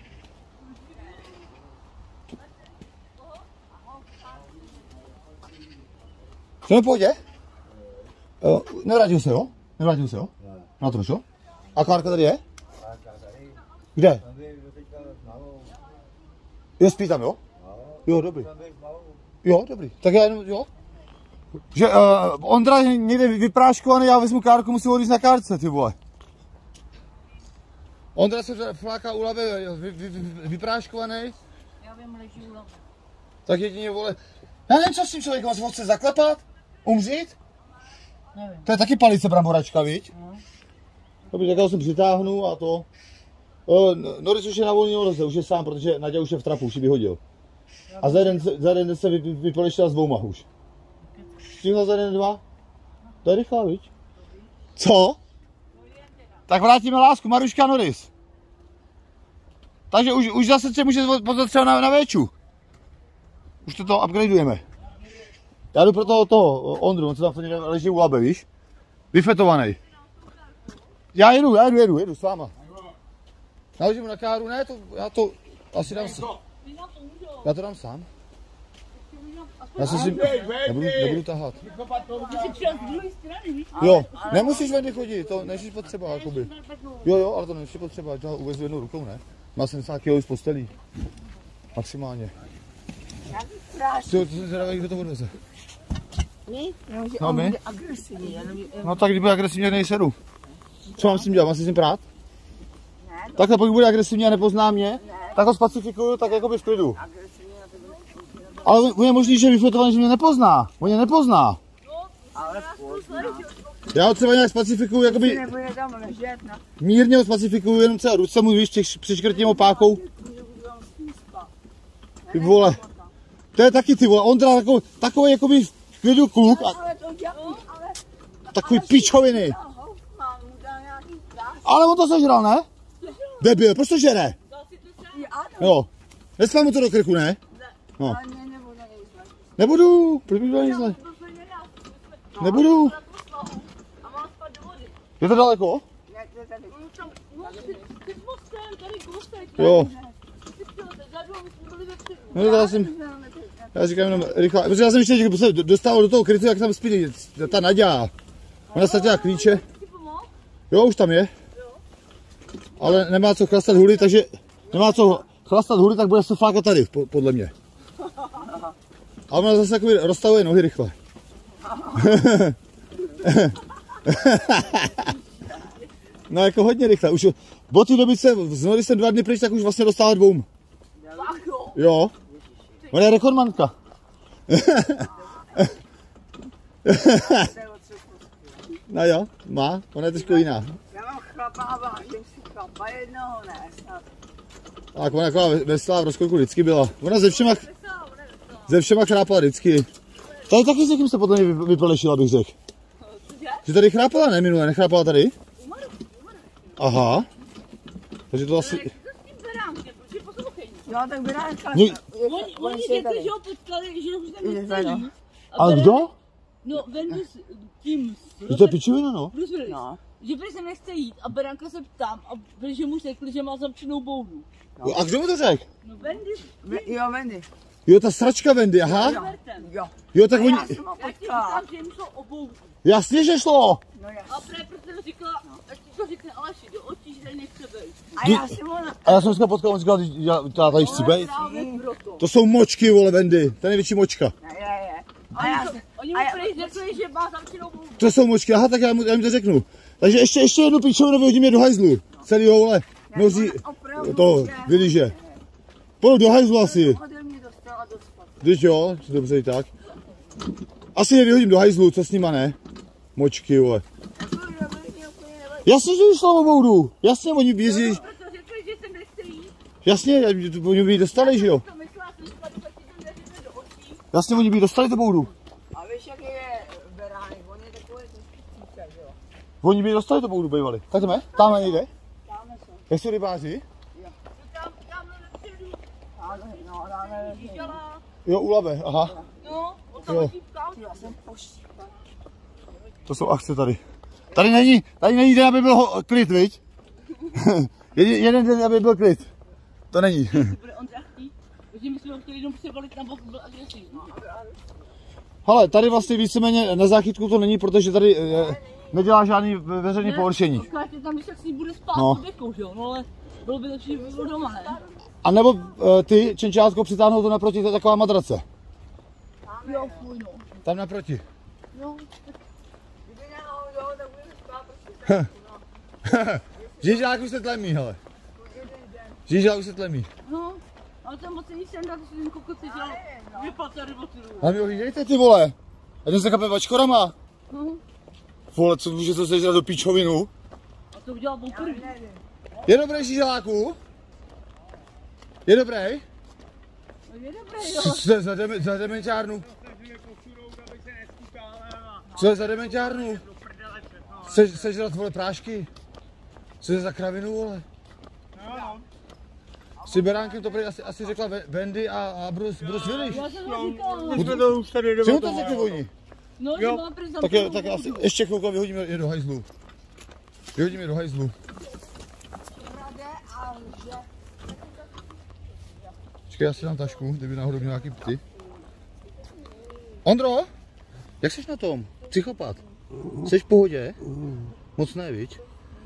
Jsme v pohodě? Uh, nevrátil se, jo? Nevrátil se, jo? Na to, jo? A kárka tady je? Kde? Jo, spí tam, jo? Jo, dobrý. Jo, dobrý. Tak já jenom, jo? Že uh, Ondra je někde vypráškovaný, já vezmu kárku, musím odjíst na kárce, ty vole. Ondra se fláká u Labe vy, vy, vy, vypráškovaný. Já vím, leží u Labe. Tak jedině, vole. Já nevím, co s tím člověkem, on chce zaklepat? Umřít? Nevím. To je taky palice bramboračka, viď? No. Dobrý, tak já jsem přitáhnu a to. Uh, Noris už je na volný noze, už je sám, protože Naďa už je v trapu, už ji vyhodil. A za jeden, za jeden se vy, vypolešila s dvouma už. Stihla za jeden, dva? To je rychlá, viď? Co? Tak vrátíme lásku, Maruška Noris. Takže už, už zase se může pozvat třeba na, na véču. Už to to upgradeujeme. Já jdu pro toho, toho Ondru, on se tam leží u Labe, víš? Vyfetovaný. Já jedu, já jedu, jedu, jedu s váma. Naložím mu na káru, ne, to, já to asi dám sám. Já to dám sám. Já se si nebudu, nebudu tahat. Jo, nemusíš vendy chodit, to nejsi potřeba, jakoby. Jo, jo, ale to nejsi potřeba, já to uvezu jednou rukou, ne? Má sedmdesát kilogramů z postelí. Maximálně. Co, co se dává, kdo to odveze? My? No, my? Agresivní, já nevím. No tak když bude agresivní, jak nejsedu. Co mám s tím dělat? Mám si s tím prát? Ne. Takhle pokud bude agresivní a nepozná mě, tak ho spacifikuju tak jakoby v klidu. Ale on je možný, že je vyfotovaný, že mě nepozná. On mě nepozná. Já ho třeba nějak spacifikuju, jakoby mírně ho spacifikuju, jenom třeba ruce mu, víš, přiškrtím ho pákou. Ty vole. To je taky ty vole, on teda takový, takový jakoby v klidu kluk a takový pičoviny. Ale on to sežral, ne? Debil, proč to žere? Jo. Nesmám mu to do krku, ne? No. Nebudu, proč bych byl jízle? Nebudu. Je to daleko? Jo. No, já jsem, já říkám jenom rychle, protože já jsem ještě že se dostal do toho krytu, jak tam spí ta Naďa. Ona ztratila klíče. Jo, už tam je. Ale nemá co chlastat huly, takže nemá co chlastat huly, tak bude se flákat tady, podle mě. A ona zase takový rozstavuje nohy rychle. No jako hodně rychle. Už od té doby se, když jsem dva dny pryč, tak už vlastně dostala dvou. Jo. Ona je rekordmanka. No jo, má, ona je trošku jiná. Já mám chlapa a vážím si chlapa jednoho, ne, snad. Tak ona taková veselá v rozkoku vždycky byla. Ona ze všema, ze všema chrápala vždycky. Tady taky s někým se potom vypelešila, bych řekl. Že tady chrápala, ne minule, nechrápala tady? Aha. Takže to asi... Jo, tak beránka. Oni, oni řekli, že ho potkali, že už tam nestojí. Ale kdo? No, Vendy s tím... Je to pičovina, no. No. Že prý se nechce jít a beránka se ptám a protože mu řekli, že má zamčenou boudu. No. A kdo mu to řekl? No, Vendy... Jo, Vendy. Jo, ta sračka Vendy, aha. Jo. Jo, tak oni... Já jsem ho Já ti potkala. říkám, že jim šlo o boudu. Jasně, že šlo. No já. A právě proto říkala, ať ti to řekne Aleši, do očí, že tady nechce být. A já jsem ho... A já jsem dneska potkal, on říkal, já tady chci být. Právě proto. To jsou močky, vole, Vendy. To je největší močka. Je, je. A Oni já to- jsem... Oni a mu já- prý řekli, že má zamčenou boudu. To jsou močky, aha, tak já mu, já mu to řeknu. Takže ještě, ještě jednu pičovinu vyhodím je do hajzlu. Celýho, vole, mnozí, to, vylíže. Půjdu do hajzlu asi. Ode mě dostala do spad. Když jo, dobře i tak. Asi je vyhodím do hajzlu, co s nima ne? Močky, vole. Jasně, že jim šlo o boudu. Jasně, oni běží. Proto řekli, že se nechce jít. Jasně, oni by ji dostali, že jo? To myslela jsem, že tady se ti neřekne do očí. Jasně, oni by ji dostali tu boudu. A víš, jak je beránek, on je takový trošku cíka, že jo? Oni by ji dostali tu boudu, bývali. Tak jdeme? Tamhle nejde? Jak jsou rybáři? Tam, tamhle nepřijdu. Ano, no, dáme Dělá. Jo, u Labe, aha. No, od tam Jo. letí ptám. Já jsem poštípala. To jsou akce tady. Tady není, tady není den, aby byl ho- klid, viď? jeden, jeden den, aby byl klid. To není. Bude on zachtý. Takže my jsme ho chtěli jenom převalit na bok, byl agresivní. Hele, tady vlastně víceméně na záchytku to není, protože tady eh, nedělá žádný ve- veřejný pohoršení. Říkáte tam, že s ní bude spát No. pod dekou, že jo? No ale bylo by lepší, kdyby byl doma, ne? A nebo eh, ty, čenčátko, přitáhnout to naproti, to je taková madrace. Jo, fuj, no. Tam naproti. No, Kdyby náhodou, tak budu spát prostě. Žížák už se tlemí, hele. Žížák už se tlemí. no. Ale tam moc není sem dát, že ten kokot se dělal. Vypad tady od tylu. A vy ho vidějte, ty vole. Jeden se kape vačkorama. No. Vole, co může to sežrat do píčovinu? A to udělal poprvé. Je dobrý, žížáku? Je dobrý? No je dobré, jo. Co co je za, deme, za demenťárnu? Co je za demenťárnu? Se, sežrat, vole, prášky? Co je za kravinu, vole? S tím beránkem to prý asi, asi řekla Ve- Wendy a, a Bruce, Bruce Willis. Já jsem ho říkal. My jsme to už tady Co mu to řekli oni? No, že má prý Tak, je, zamčenou tak boudu. asi ještě chvilku vyhodíme je do hajzlu. Vyhodí mě do hajzlu. Počkej, já si dám tašku, kdyby náhodou měl nějaký pty. Ondro, jak jsi na tom? Psychopat. Jsi v pohodě? Moc ne, viď?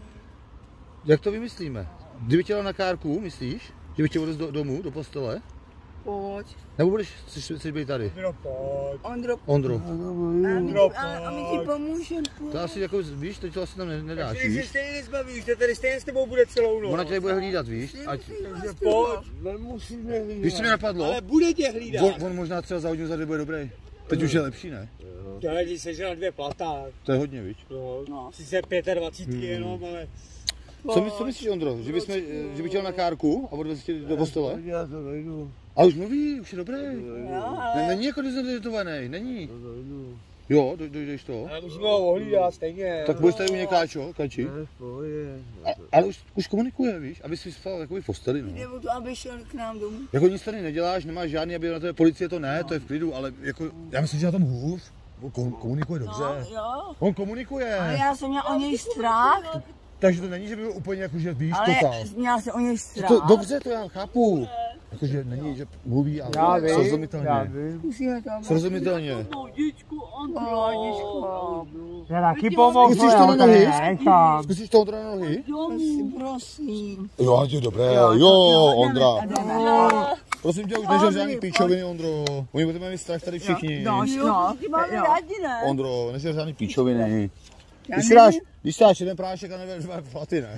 Jak to vymyslíme? Kdyby tě dal na kárku, myslíš? Že bych tě odez do domů, do postele? Pojď. Nebo budeš, chceš, chceš být tady? Ondro, pojď. Ondro, Ondro. Ondro, a, a my ti pomůžeme. To asi jako, víš, to, to asi tam ne- nedáš, Ty se víš? stejně nezbavíš, to tady stejně s tebou bude celou noc. Ona tě bude hlídat, víš? Ať, Takže pojď. Nemusíme hlídat. víš, co mi napadlo? Ale bude tě hlídat. On, on možná třeba za hodinu za dvě bude dobrý. Teď už je lepší, ne? Tohle, když sežral dvě plata. To je hodně, víš? No, sice dvacet pět jenom, ale... Co, my, co myslíš, Ondro? Že, bychom, že bych chtěl na kárku a odvezl tě do postele? Já to dojdu. A už mluví, už je dobrý. Jo, Ne, není jako dezorientovaný, není. Jo, doj, dojdeš to. Ale musíme ho ohlídat stejně. Tak budeš tady u něj káčo, kači. Ne, v pohodě. A, ale už, už komunikuje, víš, aby si spal jakoby v posteli, no. jde o to, aby šel k nám domů. Jako nic tady neděláš, nemáš žádný, aby na to je policie, to ne, to je v klidu, ale jako, já myslím, že na tom hůř. On kom- komunikuje dobře. No, jo. On komunikuje. Ale já jsem měla o něj strach, Takže to není, že by byl úplně jako, že víš, ale totál. měla jsem o něj strach. To, dobře, to já chápu. Jakože není, že mluví, ale Já vím, já srozumitelně. vím. Musíme tam. Srozumitelně. Pohodičku, Ondro, Aničko. Já taky pomohu. Zkusíš to na nohy? Nechám. Zkusíš to Ondra na nohy? Domů, prosím. Jo, je dobré, jo, Ondra. Prosím tě, už nežer žádný píčoviny, Ondro. Oni budeme mít strach tady všichni. No, no, ty máme rádi, ne? Ondro, nežer žádný píčoviny. Když si dáš, když si dáš jeden prášek a nevěř dva platy, ne?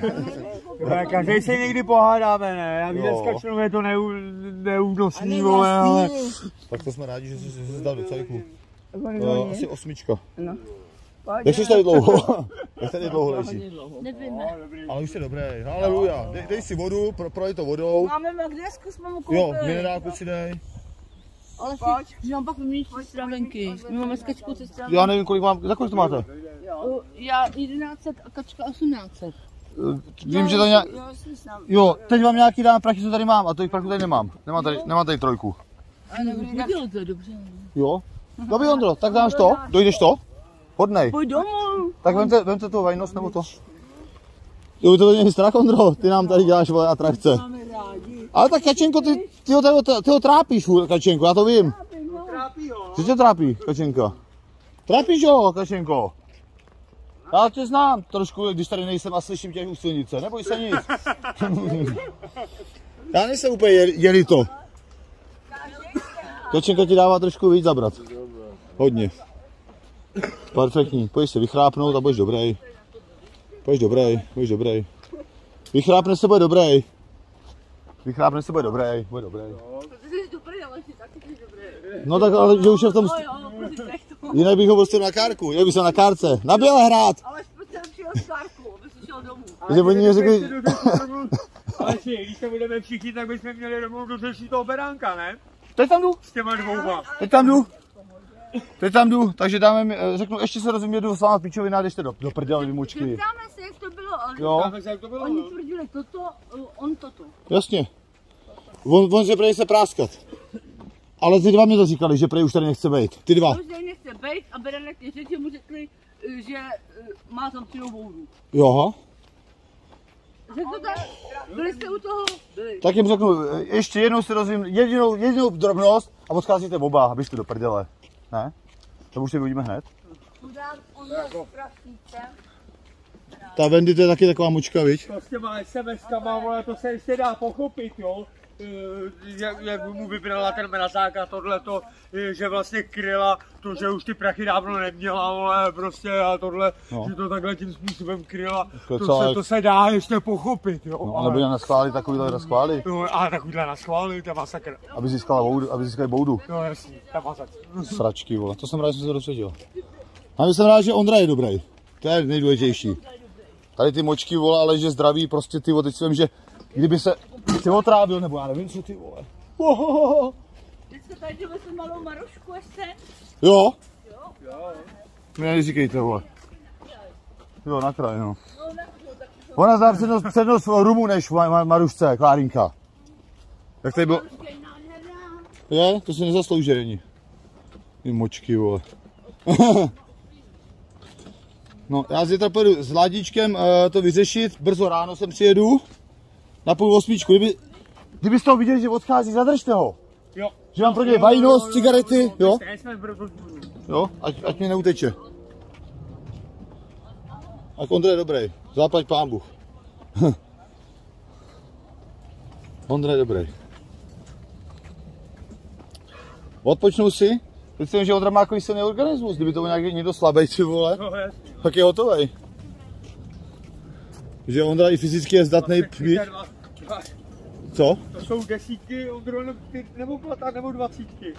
Každý se někdy pohádáme, ne? Já vím, Jo. dneska člověk je to neu, neúnosný, vole, ale... Tak to jsme rádi, že jsi se zdal do cajku. No, Uh, asi osmička. No. Jak jsi tady dlouho? Jak tady dlouho leží? Nevíme. Ale už je dobrý, haleluja. Dej, dej si vodu, pro, prolej to vodou. Máme magnesku, jsme mu koupili. Jo, minerálku si dej. Ale si, že mám pak vyměnit stravenky. My máme s kačkou se stravenky. Já nevím, kolik mám, za kolik to máte? Já jedenáct set a kačka osmnáct set. Uh, Vím, že to nějak... Jo, jsem s námi. Jo, teď vám nějaký dám prachy, co tady mám, a těch prachů tady nemám. Nemám tady, nemám tady trojku. Ale nebylo to dobře. Jo? Dobrý, Ondro, tak dáš to? Dojdeš to? Hodnej. Pojď domů. Tak vemte, vemte tu vajnost nebo to. Jo, to není strach, Ondro, ty nám tady děláš vole atrakce. Máme rádi. Ale tak Kačenko, ty, ty, ho, ty, ho, ty ho trápíš, furt, Kačenko, já to vím. Trápí ho. Co tě trápí, Kačenka? Trápíš ho, Kačenko? Já tě znám trošku, když tady nejsem a slyším tě u silnice, neboj se nic. Já nejsem úplně jeli to. Kačenka ti dává trošku víc zabrat. Hodně. Perfektní, pojď se vychrápnout a budeš dobrý. Budeš dobrý, budeš dobrý. Vychrápne se, bude dobrý. Vychrápne se, bude dobrý, bude dobrý. Ty jsi dobrý, ale jsi taky jsi dobrý. No tak ale že už je v tom... Jo, jo, prosím, nech to. Jinak bych ho prostě na kárku, jinak bych se na kárce. Na běle hrát. Ale jsem přijel z kárku, aby si šel domů. Že oni mi řekli... Ale si, když se budeme všichni, tak bychom měli rovnou dořešit toho beránka, ne? Teď tam jdu, S těma dvouma. teď tam jdu. Teď tam jdu, takže dáme mi, eh, řeknu, ještě se rozumím, jdu s váma píčovina, jdeš do, do prdele, vy mučky. Zeptáme se, jak to bylo, ale Jo, Tak jak to bylo, oni no? tvrdili toto, on toto. jasně. On, on že prej se práskat. Ale ty dva mi to říkali, že prej už tady nechce být. Ty dva. Už tady nechce být a Berenek je řekl, že mu řekli, že eh, má zamčenou boudu. Jo, Řekl to tak? Byli jste u toho? Byli. tak jim řeknu, eh, ještě jednou si rozumím, jedinou, jedinou drobnost a odcházíte oba, abyste do prdele. Ne? To už si uvidíme hned. Chudák, on byl prašíce. Ta Wendy to je taky taková mučka, viď? To s těma SMSkama, vole, to se ještě dá pochopit, jo. Eh, Jak, jak mu vybrala ten mrazák a tohleto, eh, že vlastně kryla to, že už ty prachy dávno neměla, vole, prostě a tohle, No. že to takhle tím způsobem kryla, To to, celé- se, to se dá ještě pochopit, jo. No, ale by na schválit takovýhle na schválit, No, ale takovýhle na schvály, to je masakr. aby získala boudu, aby získali boudu. No jasný, to je masakr. Sračky, vole, to jsem rád, že jsem se dozvěděl. A jsem rád, že Ondra je dobrý. To je nejdůležitější. Tady ty močky, vole, ale že zdraví, prostě ty vole, teď si vím, že kdyby se si otrávil, nebo já nevím, co ty vole. Ohohoho. Teď tady jdeme s malou Marošku ještě. Jo? Mě neříkejte, vole. Jo, na kraj, no. Ona zná přednost, přednost rumu než Ma- Ma- Marušce, Klárinka. Jak tady bylo? Je? To si nezaslouží ani. Ty močky, vole. No, já zítra pojedu s Ládíčkem uh, to vyřešit, brzo ráno sem přijedu, na půl osmičku, kdyby, kdybyste ho viděli, že odchází, zadržte ho. Jo. Že mám pro něj vajnost, cigarety, jo? Jsme brzo. Jo, ať, ať mi neuteče. A Ondra je dobrý, zaplať pán Bůh. Ondra je dobrý. Odpočnu si. Teď si vím, že Ondra má takový silný organismus, kdyby to byl nějaký někdo slabý, ty vole, No, jasně. tak je hotovej. Že Ondra i fyzicky je zdatný být. Co? To jsou desítky, Ondro, nebo plata, nebo dvacítky.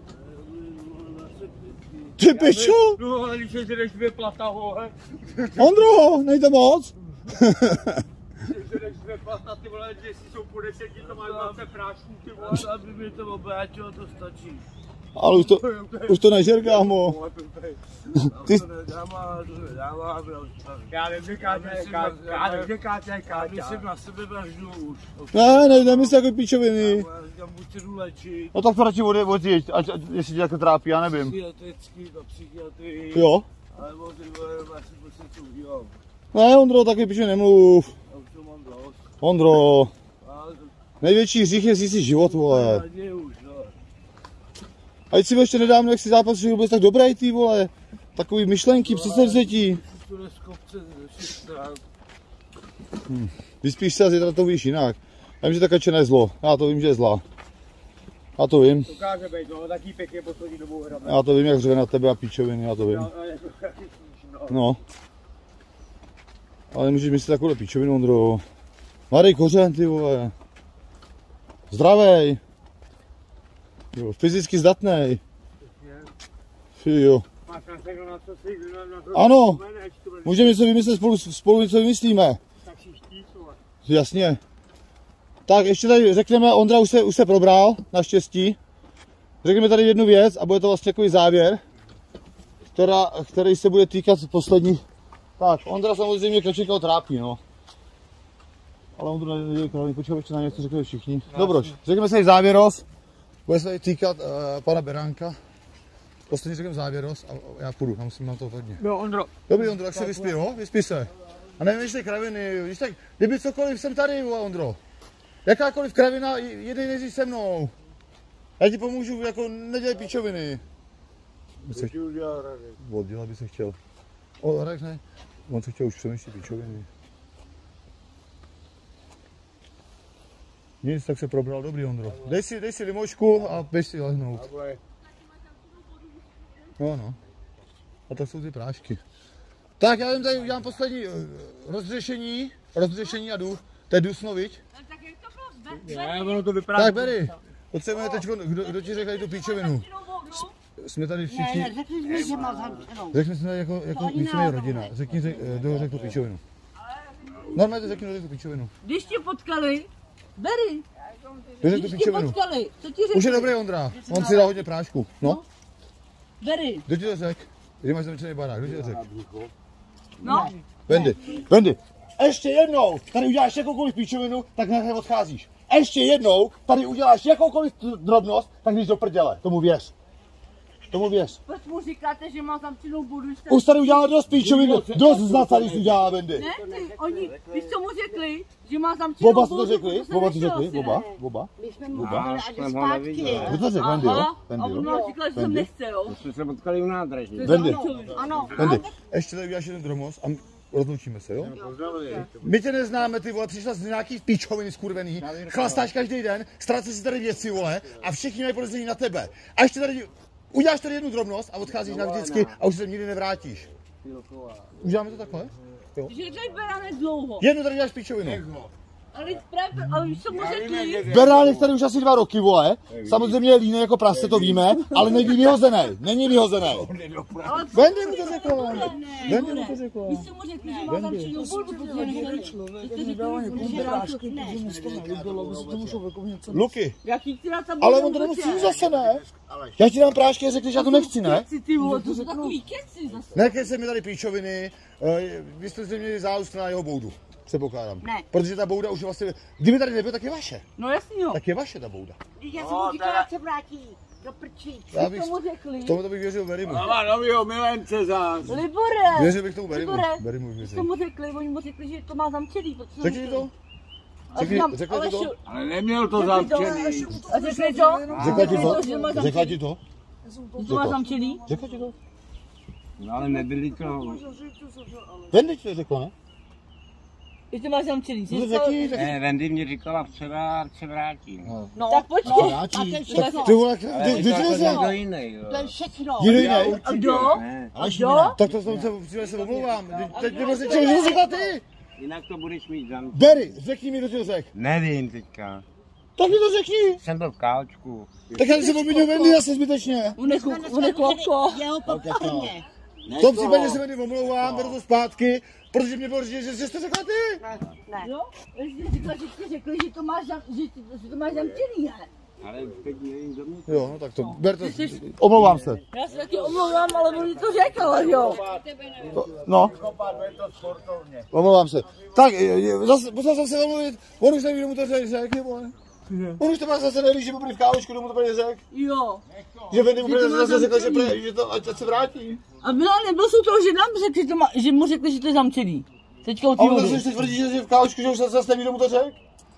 Ty pičo! No, ale když je, že jdeš dvě plata, vole. Ondro, nejde moc. Že jdeš dvě plata, ty vole, že si jsou po deseti, to mají dvacet prášků, ty vole. Aby mi to obrátilo, to stačí. Ale už to, už to nežer, kámo. Ty... Já nevím, že Káťa je Káťa, já nevím, že Káťa je Já myslím Káťa. na sebe vraždu už. Ne, ne, nemysl jako píčoviny. Já budu léčit. No tak to radši ode, odjeď, ať, ať, jestli tě jako trápí, já nevím. Psychiatrický, na psychiatrii. Jo? Ale o ty vole, asi prostě to udělám. Ne, Ondro, taky píče nemluv. Já už to mám dost. Ondro, A největší hřích je si život, vole. raději už, no. A teď si ještě nedávno, jak si zápas, že vůbec tak dobrý, ty vole. Takový myšlenky, předsevzetí. To jde z kopce ze všech stran. Vyspíš se a zítra to víš jinak. Já vím, že ta kačena je zlo, já to vím, že je zlá. Já to vím, Dokáže být, no, taký pěkně poslední dobou hrabe. já to vím, jak řve na tebe a píčoviny, já to vím. No, ale jako taky slyším, no. No. Ale nemůžeš myslet takovou píčovinu, Ondro. Mladý kořen, ty vole. Zdravej. Jo, fyzicky zdatnej. Fy jo. Máš na všechno, na co si, na, na to Ano. vzpomeneš, to bude Můžeme něco vymyslet spolu, spolu něco vymyslíme. tak si štít, vole. Jasně. Tak ještě tady řekneme, Ondra už se, už se probral, naštěstí. Řekneme tady jednu věc a bude to vlastně takový závěr, která, který se bude týkat poslední. Tak, Ondra samozřejmě Krečíka trápí, no. Ale Ondra nedělí kraviny, počkej, ještě na něco řekneme všichni. Dobroš, řekneme se závěros, bude se tady týkat uh, pana Beránka. Poslední řekneme závěros a já půjdu, já musím, mám to hodně. No, Ondro. Dobrý, Ondro, tak se vyspí, jo? Vyspí se. A nevím, ty kraviny, když tak, kdyby cokoliv, jsem tady, vole, Ondro. Jakákoliv kravina, jedej nejdřív se mnou. Já ti pomůžu, jako nedělej píčoviny. Co ti udělal Radek? Oddělat by se chtěl. O, Radek ne. On se chtěl už přemýšlet píčoviny. Nic, tak se probral, dobrý, Ondro. Dej si, dej si limočku a běž si lehnout. No, no. A tak jsou ty prášky. Tak já jim tady udělám poslední uh, rozřešení, rozřešení a jdu. To je dusno, viď? Tak jak to bylo? Be- Ne, ono to vypadá. Tak Berry, potřebujeme teď, kdo, kdo ti řekl tu píčovinu? Jsme tady všichni, Ne, řekni mi, že má zamčenou. řekni si tady jako, jako víceméně rodina. Řekni, řek, kdo řekl tu píčovinu. Normálně řekni, kdo řekl tu píčovinu. Když tě potkali, Berry, Kdo řekl tu když tě píčovinu? potkali, co ti Už je řekli? dobrý, Ondra, on si dá hodně prášku. No, Berry, kdo ti to řekl? Kdy máš zamčený barák, kdo ti to řekl? no, Wendy, Wendy, ještě jednou tady uděláš jakoukoliv píčovinu, tak hned odcházíš. Ještě jednou tady uděláš jakoukoliv drobnost, tak jdeš do prdele, tomu věř. Tomu věř. proč mu říkáte, že má zamčenou budu? Už tady udělala dost píčovinu, dost znat tady si udělala Wendy. Ne, ty, oni, víš, co mu řekli, že má zamčenou Oba budu, to řekli, proto se oba to nešel řekli, asi, oba, ne? oba. My jsme mu říkali, ať jde zpátky. Kdo to řekl, Wendy, jo? Aha, a Wendy, on jo? nám říkal, že jsem Wendy? nechce, jo. Jsme se potkali u nádraží. Wendy, Ano, Wendy, ještě tady uděláš jeden dromos a rozloučíme se, jo? My tě neznáme, ty vole, přišla z nějaký píčoviny skurvený, chlastáš každý den, ztrácí si tady věci, vole, a všichni mají podezření na tebe. A ještě tady, uděláš tady jednu drobnost a odcházíš navždycky a už se nikdy nevrátíš. Uděláme to takhle? Jo. Že tady Beránek dlouho. Jednu tady děláš píčovinu. Ale právě, ale víš, co mu řekli? Beránek tady už asi dva roky, vole. Samozřejmě je líný jako prase, to víme, ale není vyhozený, není vyhozený. Ale Wendy mu to řekla. ne, Wendy mu to řekla. víš, co mu řekli, že má zamčenou budu, protože nechtěli. Luky, Jaký ty rád tam ale on to nemusí zase, ne? Já ti dám prášky a řekneš, já to nechci, ne? Keci, ty vole, to jsou takový keci zase. Nekej se mi tady píčoviny, eh, vy jste si měli záust na jeho boudu, předpokládám. Ne. Protože ta bouda už vlastně, kdyby tady nebyl, tak je vaše. No jasný jo. Tak je vaše ta bouda. Já jsem mu říkala, ať se vrátí. do prčí. Já bych, tomu řekli. tomu to bych věřil Berimu. Má novýho milence zás. Libore! Věřil bych tomu Berimu. Libore, Berimu co věřil. tomu řekli, oni mu řekli, že to má zamčený. protože Řekni jsem to. A Řekni, říkám, řekla ale ti to? šo- Ale neměl to Řekli to, zamčený. A řekli to? Řekla ti to? že má Řekla zamčený. ti to? Že to má zamčený? Řekla ti to? No ale nebyli to. Vendy ti to řekla, ne? Že to má zamčený. že No to- řekni, řekni. Ne, Wendy mě říkala včera, ať se vrátím. No, tak počkej. Vrátí. A ten Tak všechno. ty vole, ty, Ale ty, to ty, jako ty, někdo jiný, jo. To je všechno. Nikdo jiný? A kdo? Ne, A kdo? Tak to jsem se, přijde se omlouvám. Teď mě prostě čeho, že jsi řekla ty? jinak to budeš mít zamčený. Berry, řekni mi, kdo ti to řekl. Nevím teďka. Tak mi to řekni. Jsem byl v káčku. Tak já jsem obvinil Vendy zase zbytečně. On je kuk- on je klapko. Jeho poprvé. V tom případě se Vendy omlouvám, beru to zpátky, protože mě bylo říct, že jsi to řekla ty. Jo? Ještě říkala, že jsi řekli, že to máš zam- že ty- že to máš zamčený, ne? Ale teď nevím, kdo mě. Jo, no tak to, ber to, omlouvám se. Já se taky omlouvám, ale on mi to řekl, jo. No. Omlouvám se. Tak, je- je- zase, musel jsem se omluvit, on už neví, kdo mu to řekl, řekl, vole. On už to má zase neví, že mu prý v kávočku, kdo mu to prý řekl. Jo. Že Vendy mu Že prý to má zase řekl, že, zamčený. prý, že to, ať ať se vrátí. A byla, nebyl jsou toho, že nám řekl, že, to má, že mu řekli, že to je zamčený. Teďka u A té on vody. zase tvrdí, že že v kávočku, že už zase neví, kdo mu to řekl.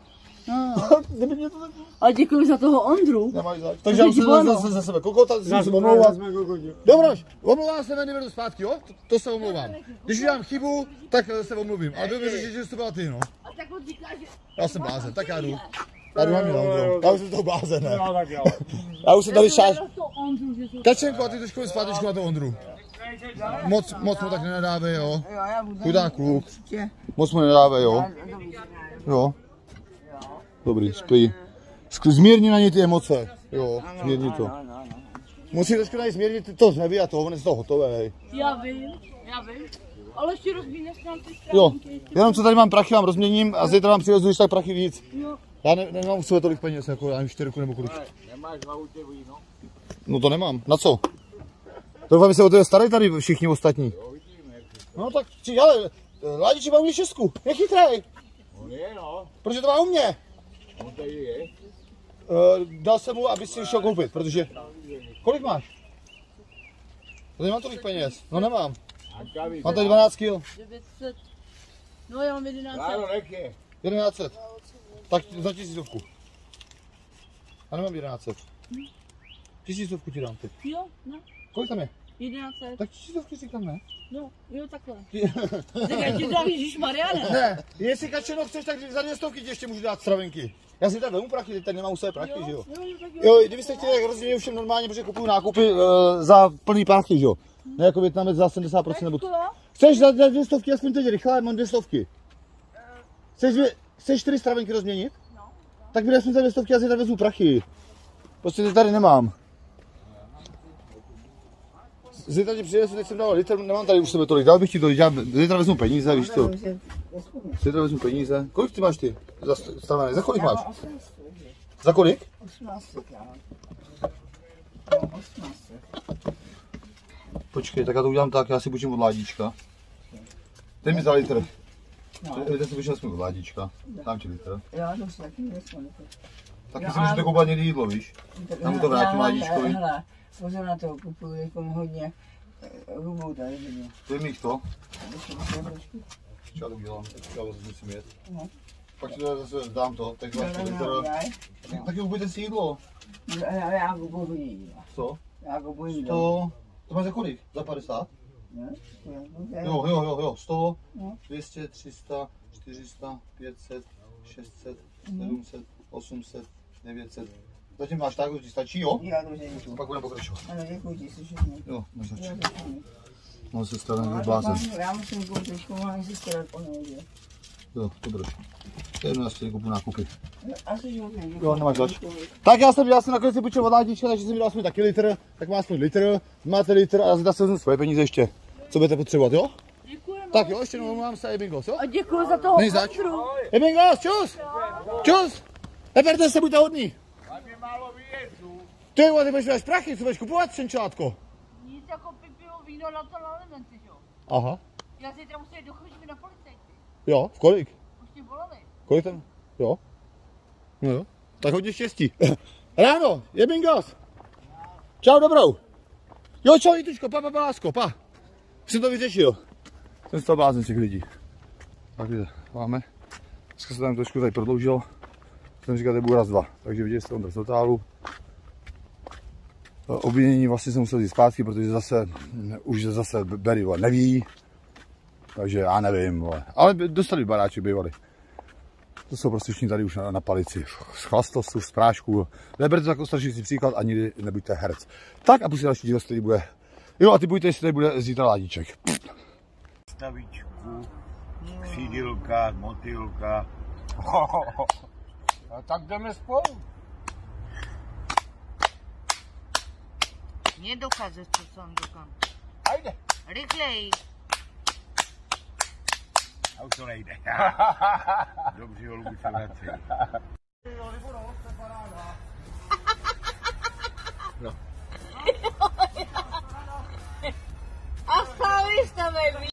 Kdyby mě to tak... A děkuji za toho Ondru. Nemáš zač. Takže já už se zase za sebe kokota, si musím omlouvat. Dobroš, omlouvám se, Vendy, beru zpátky, jo? To, to se omlouvám. Když udělám chybu, tak eh, se omluvím. Ale dobře řešit, že jsi to byla ty, no. A tak on říká, že... Já jsem blázen, tak já jdu. Já jdu na mě, Ondro. Já už jsem toho blázen, ne? No tak jo. Já už jsem tady šáš. To Ondru, že jsou... Kačenko, a ty trošku mi zpátečku na to Ondru. Moc, moc mu tak nenadávej, jo. Chudák kluk. Moc mu nenadávej, jo. Jo. Dobrý, spí. Sk- Zmírni na něj ty emoce. Jo, zmírni to. Musí trošku tady zmírnit to řevy a to, on je z toho hotový. Já vím, já vím. Ale ještě rozbíneš nám ty Jo, stránky. jenom co tady mám prachy, vám rozměním a zítra vám přivezu, když tak prachy víc. Jo. Já ne, nemám u sebe tolik peněz, jako já nevím, čtyřku nebo kolik. Nemáš v autě víno? No to nemám, na co? Doufám, že se o to starají tady všichni ostatní. No tak, či, ale, Ládiči má u mě šestku, je chytrej. On je no, Protože to má u mě. on tady je. Uh, dal jsem mu, aby si šel koupit, protože... Kolik máš? To nemám tolik peněz, no nemám. Mám tady dvanáct kil, devět set. No já mám jedenáct set. Láno, nech je. jedenáct set. Tak za tisícovku. Já nemám jedenáct set. Tisícovku ti dám teď. Jo, no. Kolik tam je? jedenáct set. Tak tisícovky říkám, ne? No, jo, takhle. Tak já ti dám Ježišmarja, ne? Ne, jestli Kačeno chceš, tak za dvě stovky ti ještě můžu dát stravenky. Já si tady vemu prachy, teď tady nemám u sebe prachy, že jo? Jo, jo, tak jo. Jo, kdybyste chtěli, tak rozdělím všem normálně, protože kupuju nákupy uh, za plný prachy, že jo? Ne jako Větnamec za sedmdesát procent nebo... To? Chceš za za dvě stovky, aspoň teď rychle, mám dvě stovky. Chceš, dvě, chceš čtyři stravenky rozměnit? No. Tak mi aspoň za dvě stovky, já si tady vezmu prachy. Prostě ty tady nemám. Zítra ti přijde, teď jsem dal litr, nemám tady už sebe tolik, dal bych ti to, já zítra vezmu peníze, víš co? Zítra vezmu peníze. Kolik ty máš ty? Za stravenek, za kolik máš? Za kolik? Počkej, tak já to udělám tak, já si půjčím od Ládička. Ten mi za litr. Ten si půjčím aspoň od Ládička. Dám ti litr. Já to si taky nesmím. Taky si můžete koupat někdy jídlo, víš? Tam mu to vrátím Ládičkovi. Hele, pozor na to, kupuju jako hodně rubů tady vidím. Dej mi jich to. Já to udělám, já to musím jet. Pak ti to zase dám to, tak to máš litr. Taky kupujte si jídlo. Já, já kupuju hodně jídla. Co? Já kupuju jídlo. To, to máš za kolik? Za padesát? Ne? Jo, jo, jo, jo, sto, No. dvě stě, tři sta, čtyři sta, pět set, šest set, sedm set, osm set, devět set. Zatím máš tak, ti stačí, jo? Já to děkuju. Pak budeme pokračovat. Ano, děkuji ti, si všechno. Jo, můžeš Já začít. děkuji. Mám se starat Já blázen. mám- Já musím koupit, teďko mám si starat o nehodě. Jo, dobrý. To je jedno, já si kupu nákupy. Asi že hodně. Jo, nemáš zač. Tak já jsem, já jsem nakonec si půjčil od Ládička, takže jsem mi dal aspoň taky litr, tak má aspoň litr, máte litr a já zase vezmu svoje peníze ještě. Co budete potřebovat, jo? Děkujeme. Tak jo, ještě jednou mám se Ebingos, jo? A děkuji za toho Není zač. Ondru. Ebingos, čus! Čus! Neberte se, buďte hodný. Ty vole, ty budeš mít prachy, co budeš kupovat, čenčátko? Nic jako pipivo, víno na to na elementy, jo. Aha, Já zítra musím jít do Chožby na policajty. jo, v kolik? Už mě volali. Kolik tam? Jo? No jo, tak hodně štěstí. Ráno, je bingos. Čau, dobrou. Jo, čau, Jituško, pa, pa, pa, lásko, pa. Jsem to vyřešil. Jsem z toho blázen těch lidí. Tak máme. Dneska se tam trošku tady prodloužil. Jsem říkal, že bude raz, dva. Takže viděli jste on z totálu. Obvinění vlastně jsem musel jít zpátky, protože zase, už zase Berry neví. Takže já nevím, vole. Ale dostali baráček, bývali. To jsou prostě všichni tady už na, na palici. Z chlastostu, z prášku. Neberte jako strašující příklad a nikdy nebuďte herec. Tak a pustit další díl, který bude. Jo a ty buďte, jestli tady bude zítra ládíček. Stavičku, křídilka, motýlka. A tak jdeme spolu. Nedocházet, co jsem dokam. Ajde. Rychlej. A už to nejde. Dobře, holubu se vrací. No. A stavíš tam, jak